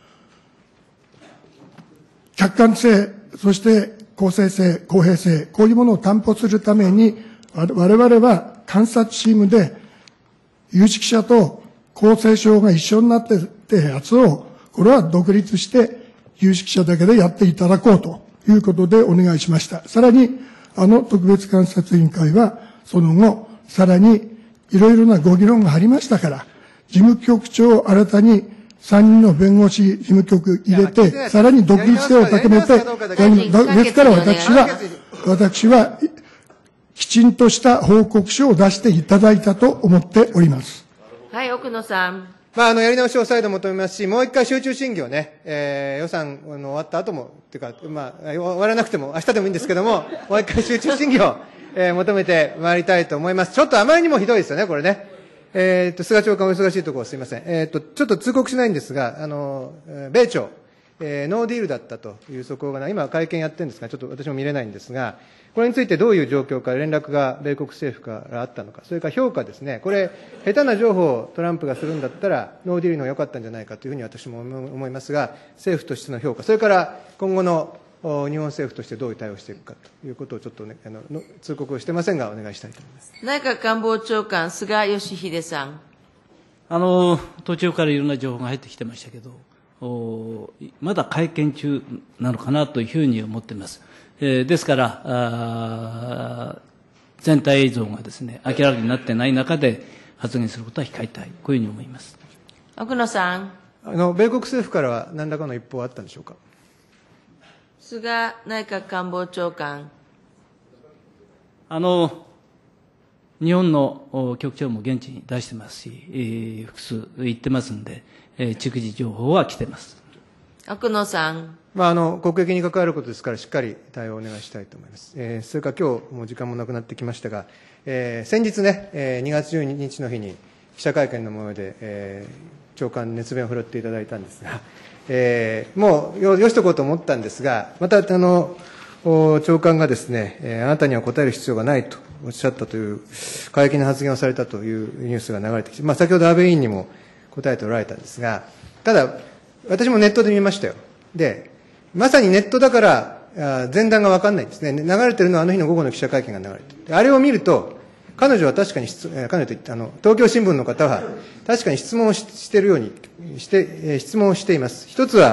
客観性、そして公正性、公平性、こういうものを担保するために、我々は監察チームで、有識者と厚生省が一緒になってってやつを、これは独立して有識者だけでやっていただこうということでお願いしました。さらに、あの特別監察委員会は、その後、さらにいろいろなご議論がありましたから、事務局長を新たにさんにんの弁護士事務局入れて、さらに独立性を高めて、ですから私は、私は、きちんとした報告書を出していただいたと思っております。 はい、奥野さん。 まあ、あの、やり直しを再度求めますし、もう一回集中審議をね、えー、予算の終わった後も、っていうか、まあ、終わらなくても、明日でもいいんですけども、もう一回集中審議を、えー、求めてまいりたいと思います。ちょっとあまりにもひどいですよね、これね。えー、っと、菅長官お忙しいところすいません。えー、っと、ちょっと通告しないんですが、あの、米朝、えー、ノーディールだったという速報が、今会見やってるんですが、ちょっと私も見れないんですが、これについてどういう状況か、連絡が米国政府からあったのか、それから評価ですね、これ、下手な情報をトランプがするんだったら、ノーディールの方が良かったんじゃないかというふうに私も思いますが、政府としての評価、それから今後の日本政府としてどういう対応をしていくかということをちょっと、ね、あの通告をしてませんが、お願いしたいと思います。 内閣官房長官、菅義偉さん。 あの途中からいろんな情報が入ってきてましたけど、おまだ会見中なのかなというふうに思っています。えー、ですからあ、全体像がですね、明らかになってない中で発言することは控えたい、こういうふうに思います。 奥野さん。 あの、米国政府からは何らかの一報はあったんでしょうか。 菅内閣官房長官。 あの、日本の局長も現地に出してますし、えー、複数言ってますんで、えー、逐次情報は来てます。 奥野さん。 まあ、あの、国益に関わることですから、しっかり対応をお願いしたいと思います。えー、それから今日、もう時間もなくなってきましたが、えー、先日ね、えー、にがつじゅうににちの日に記者会見のもので、えー、長官熱弁を振るっていただいたんですが、えー、もうよ、よしとこうと思ったんですが、また、あの、長官がですね、えー、あなたには答える必要がないとおっしゃったという、過激な発言をされたというニュースが流れてきて、まあ、先ほど安倍委員にも答えておられたんですが、ただ、私もネットで見ましたよ。で、まさにネットだから、前段が分かんないんですね。流れてるのはあの日の午後の記者会見が流れてる。あれを見ると、彼女は確かに質、彼女と言ったあの、東京新聞の方は、確かに質問をししているようにして、質問をしています。一つは、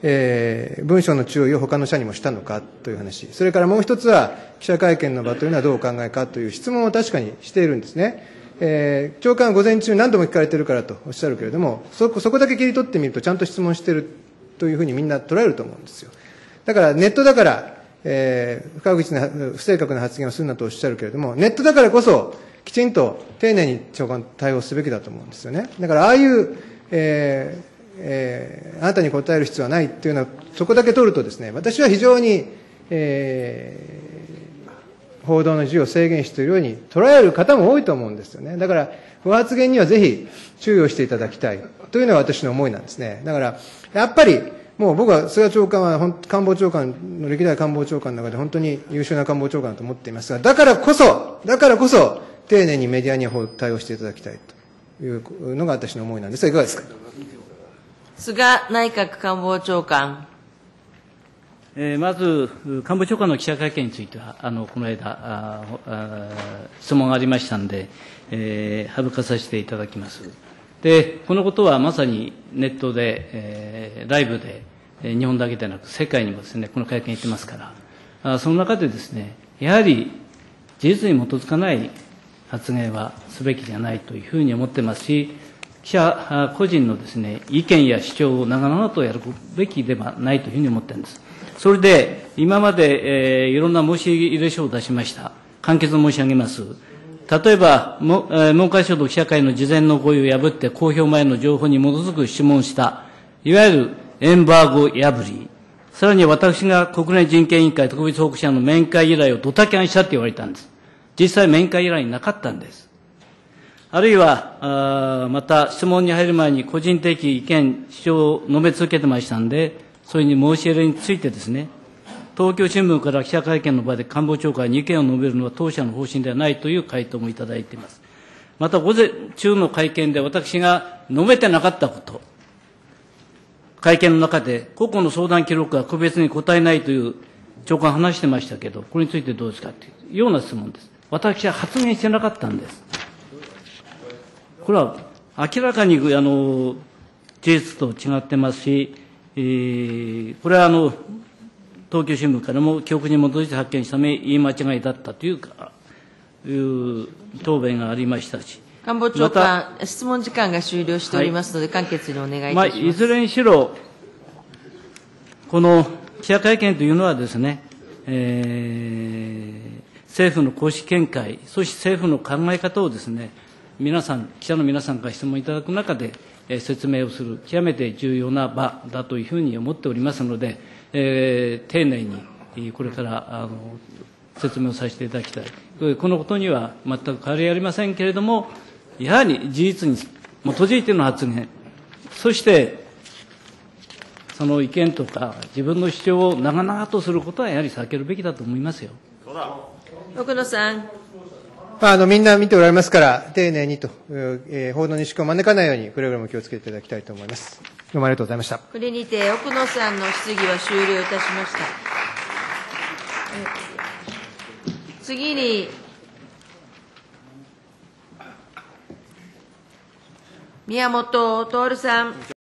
えー、文書の注意を他の社にもしたのかという話、それからもう一つは、記者会見の場というのはどうお考えかという質問を確かにしているんですね。えー、長官は午前中何度も聞かれているからとおっしゃるけれども、そこ、そこだけ切り取ってみると、ちゃんと質問しているというふうにみんな捉えると思うんですよ。だからネットだから、えー、不確実な、不正確な発言をするなとおっしゃるけれども、ネットだからこそ、きちんと丁寧に長官対応すべきだと思うんですよね。だからああいう、えーえー、あなたに答える必要はないというのは、そこだけ取るとですね、私は非常に、えー、報道の自由を制限しているように捉える方も多いと思うんですよね。だから、不発言にはぜひ注意をしていただきたいというのが私の思いなんですね。だから、やっぱり、もう僕は菅長官は官房長官の歴代官房長官の中で本当に優秀な官房長官だと思っていますが、だからこそ、だからこそ、丁寧にメディアには対応していただきたいというのが私の思いなんですが、いかがですか。 菅内閣官房長官。 えー、まず、官房長官の記者会見については、あのこの間ああ、質問がありましたので、えー、省かさせていただきます。で、このことはまさにネットで、えー、ライブで、えー、日本だけでなく、世界にもですね、この会見言ってますから、あその中でですね、やはり事実に基づかない発言はすべきじゃないというふうに思ってますし、記者個人のですね、意見や主張を長々とやるべきではないというふうに思っているんです。それで、今まで、えー、いろんな申し入れ書を出しました。簡潔に申し上げます。例えば、もえー、文科省と記者会の事前の合意を破って公表前の情報に基づく質問をした、いわゆるエンバーゴ破り、さらに私が国連人権委員会特別報告者の面会依頼をドタキャンしたって言われたんです。実際面会依頼なかったんです。あるいは、あまた質問に入る前に個人的意見、主張を述べ続けてましたんで、それに申し入れについてですね、東京新聞から記者会見の場で官房長官に意見を述べるのは当社の方針ではないという回答もいただいています。また午前中の会見で私が述べてなかったこと、会見の中で個々の相談記録は個別に答えないという長官話してましたけど、これについてどうですかというような質問です。私は発言してなかったんです。これは明らかにあの事実と違ってますし、えー、これはあの東京新聞からも記憶に基づいて発見したため言い間違いだったというかいう答弁がありましたし、 官房長官、ま、質問時間が終了しておりますので、はい、簡潔にお願いいたします。 まあ、いずれにしろ、この記者会見というのはですね、えー、政府の公式見解、そして政府の考え方をですね、皆さん、記者の皆さんから質問いただく中で、えー、説明をする、極めて重要な場だというふうに思っておりますので、えー、丁寧にこれからあの説明をさせていただきたい。このことには全く変わりありませんけれども、やはり事実に基づいての発言、そしてその意見とか自分の主張を長々とすることはやはり避けるべきだと思いますよ。 奥野さん。 まあ、あのみんな見ておられますから、丁寧にと、えー、報道にしか招かないように、くれぐれも気をつけていただきたいと思います。どうもありがとうございました。 これにて奥野さんの質疑は終了いたしました。次に、宮本徹さん。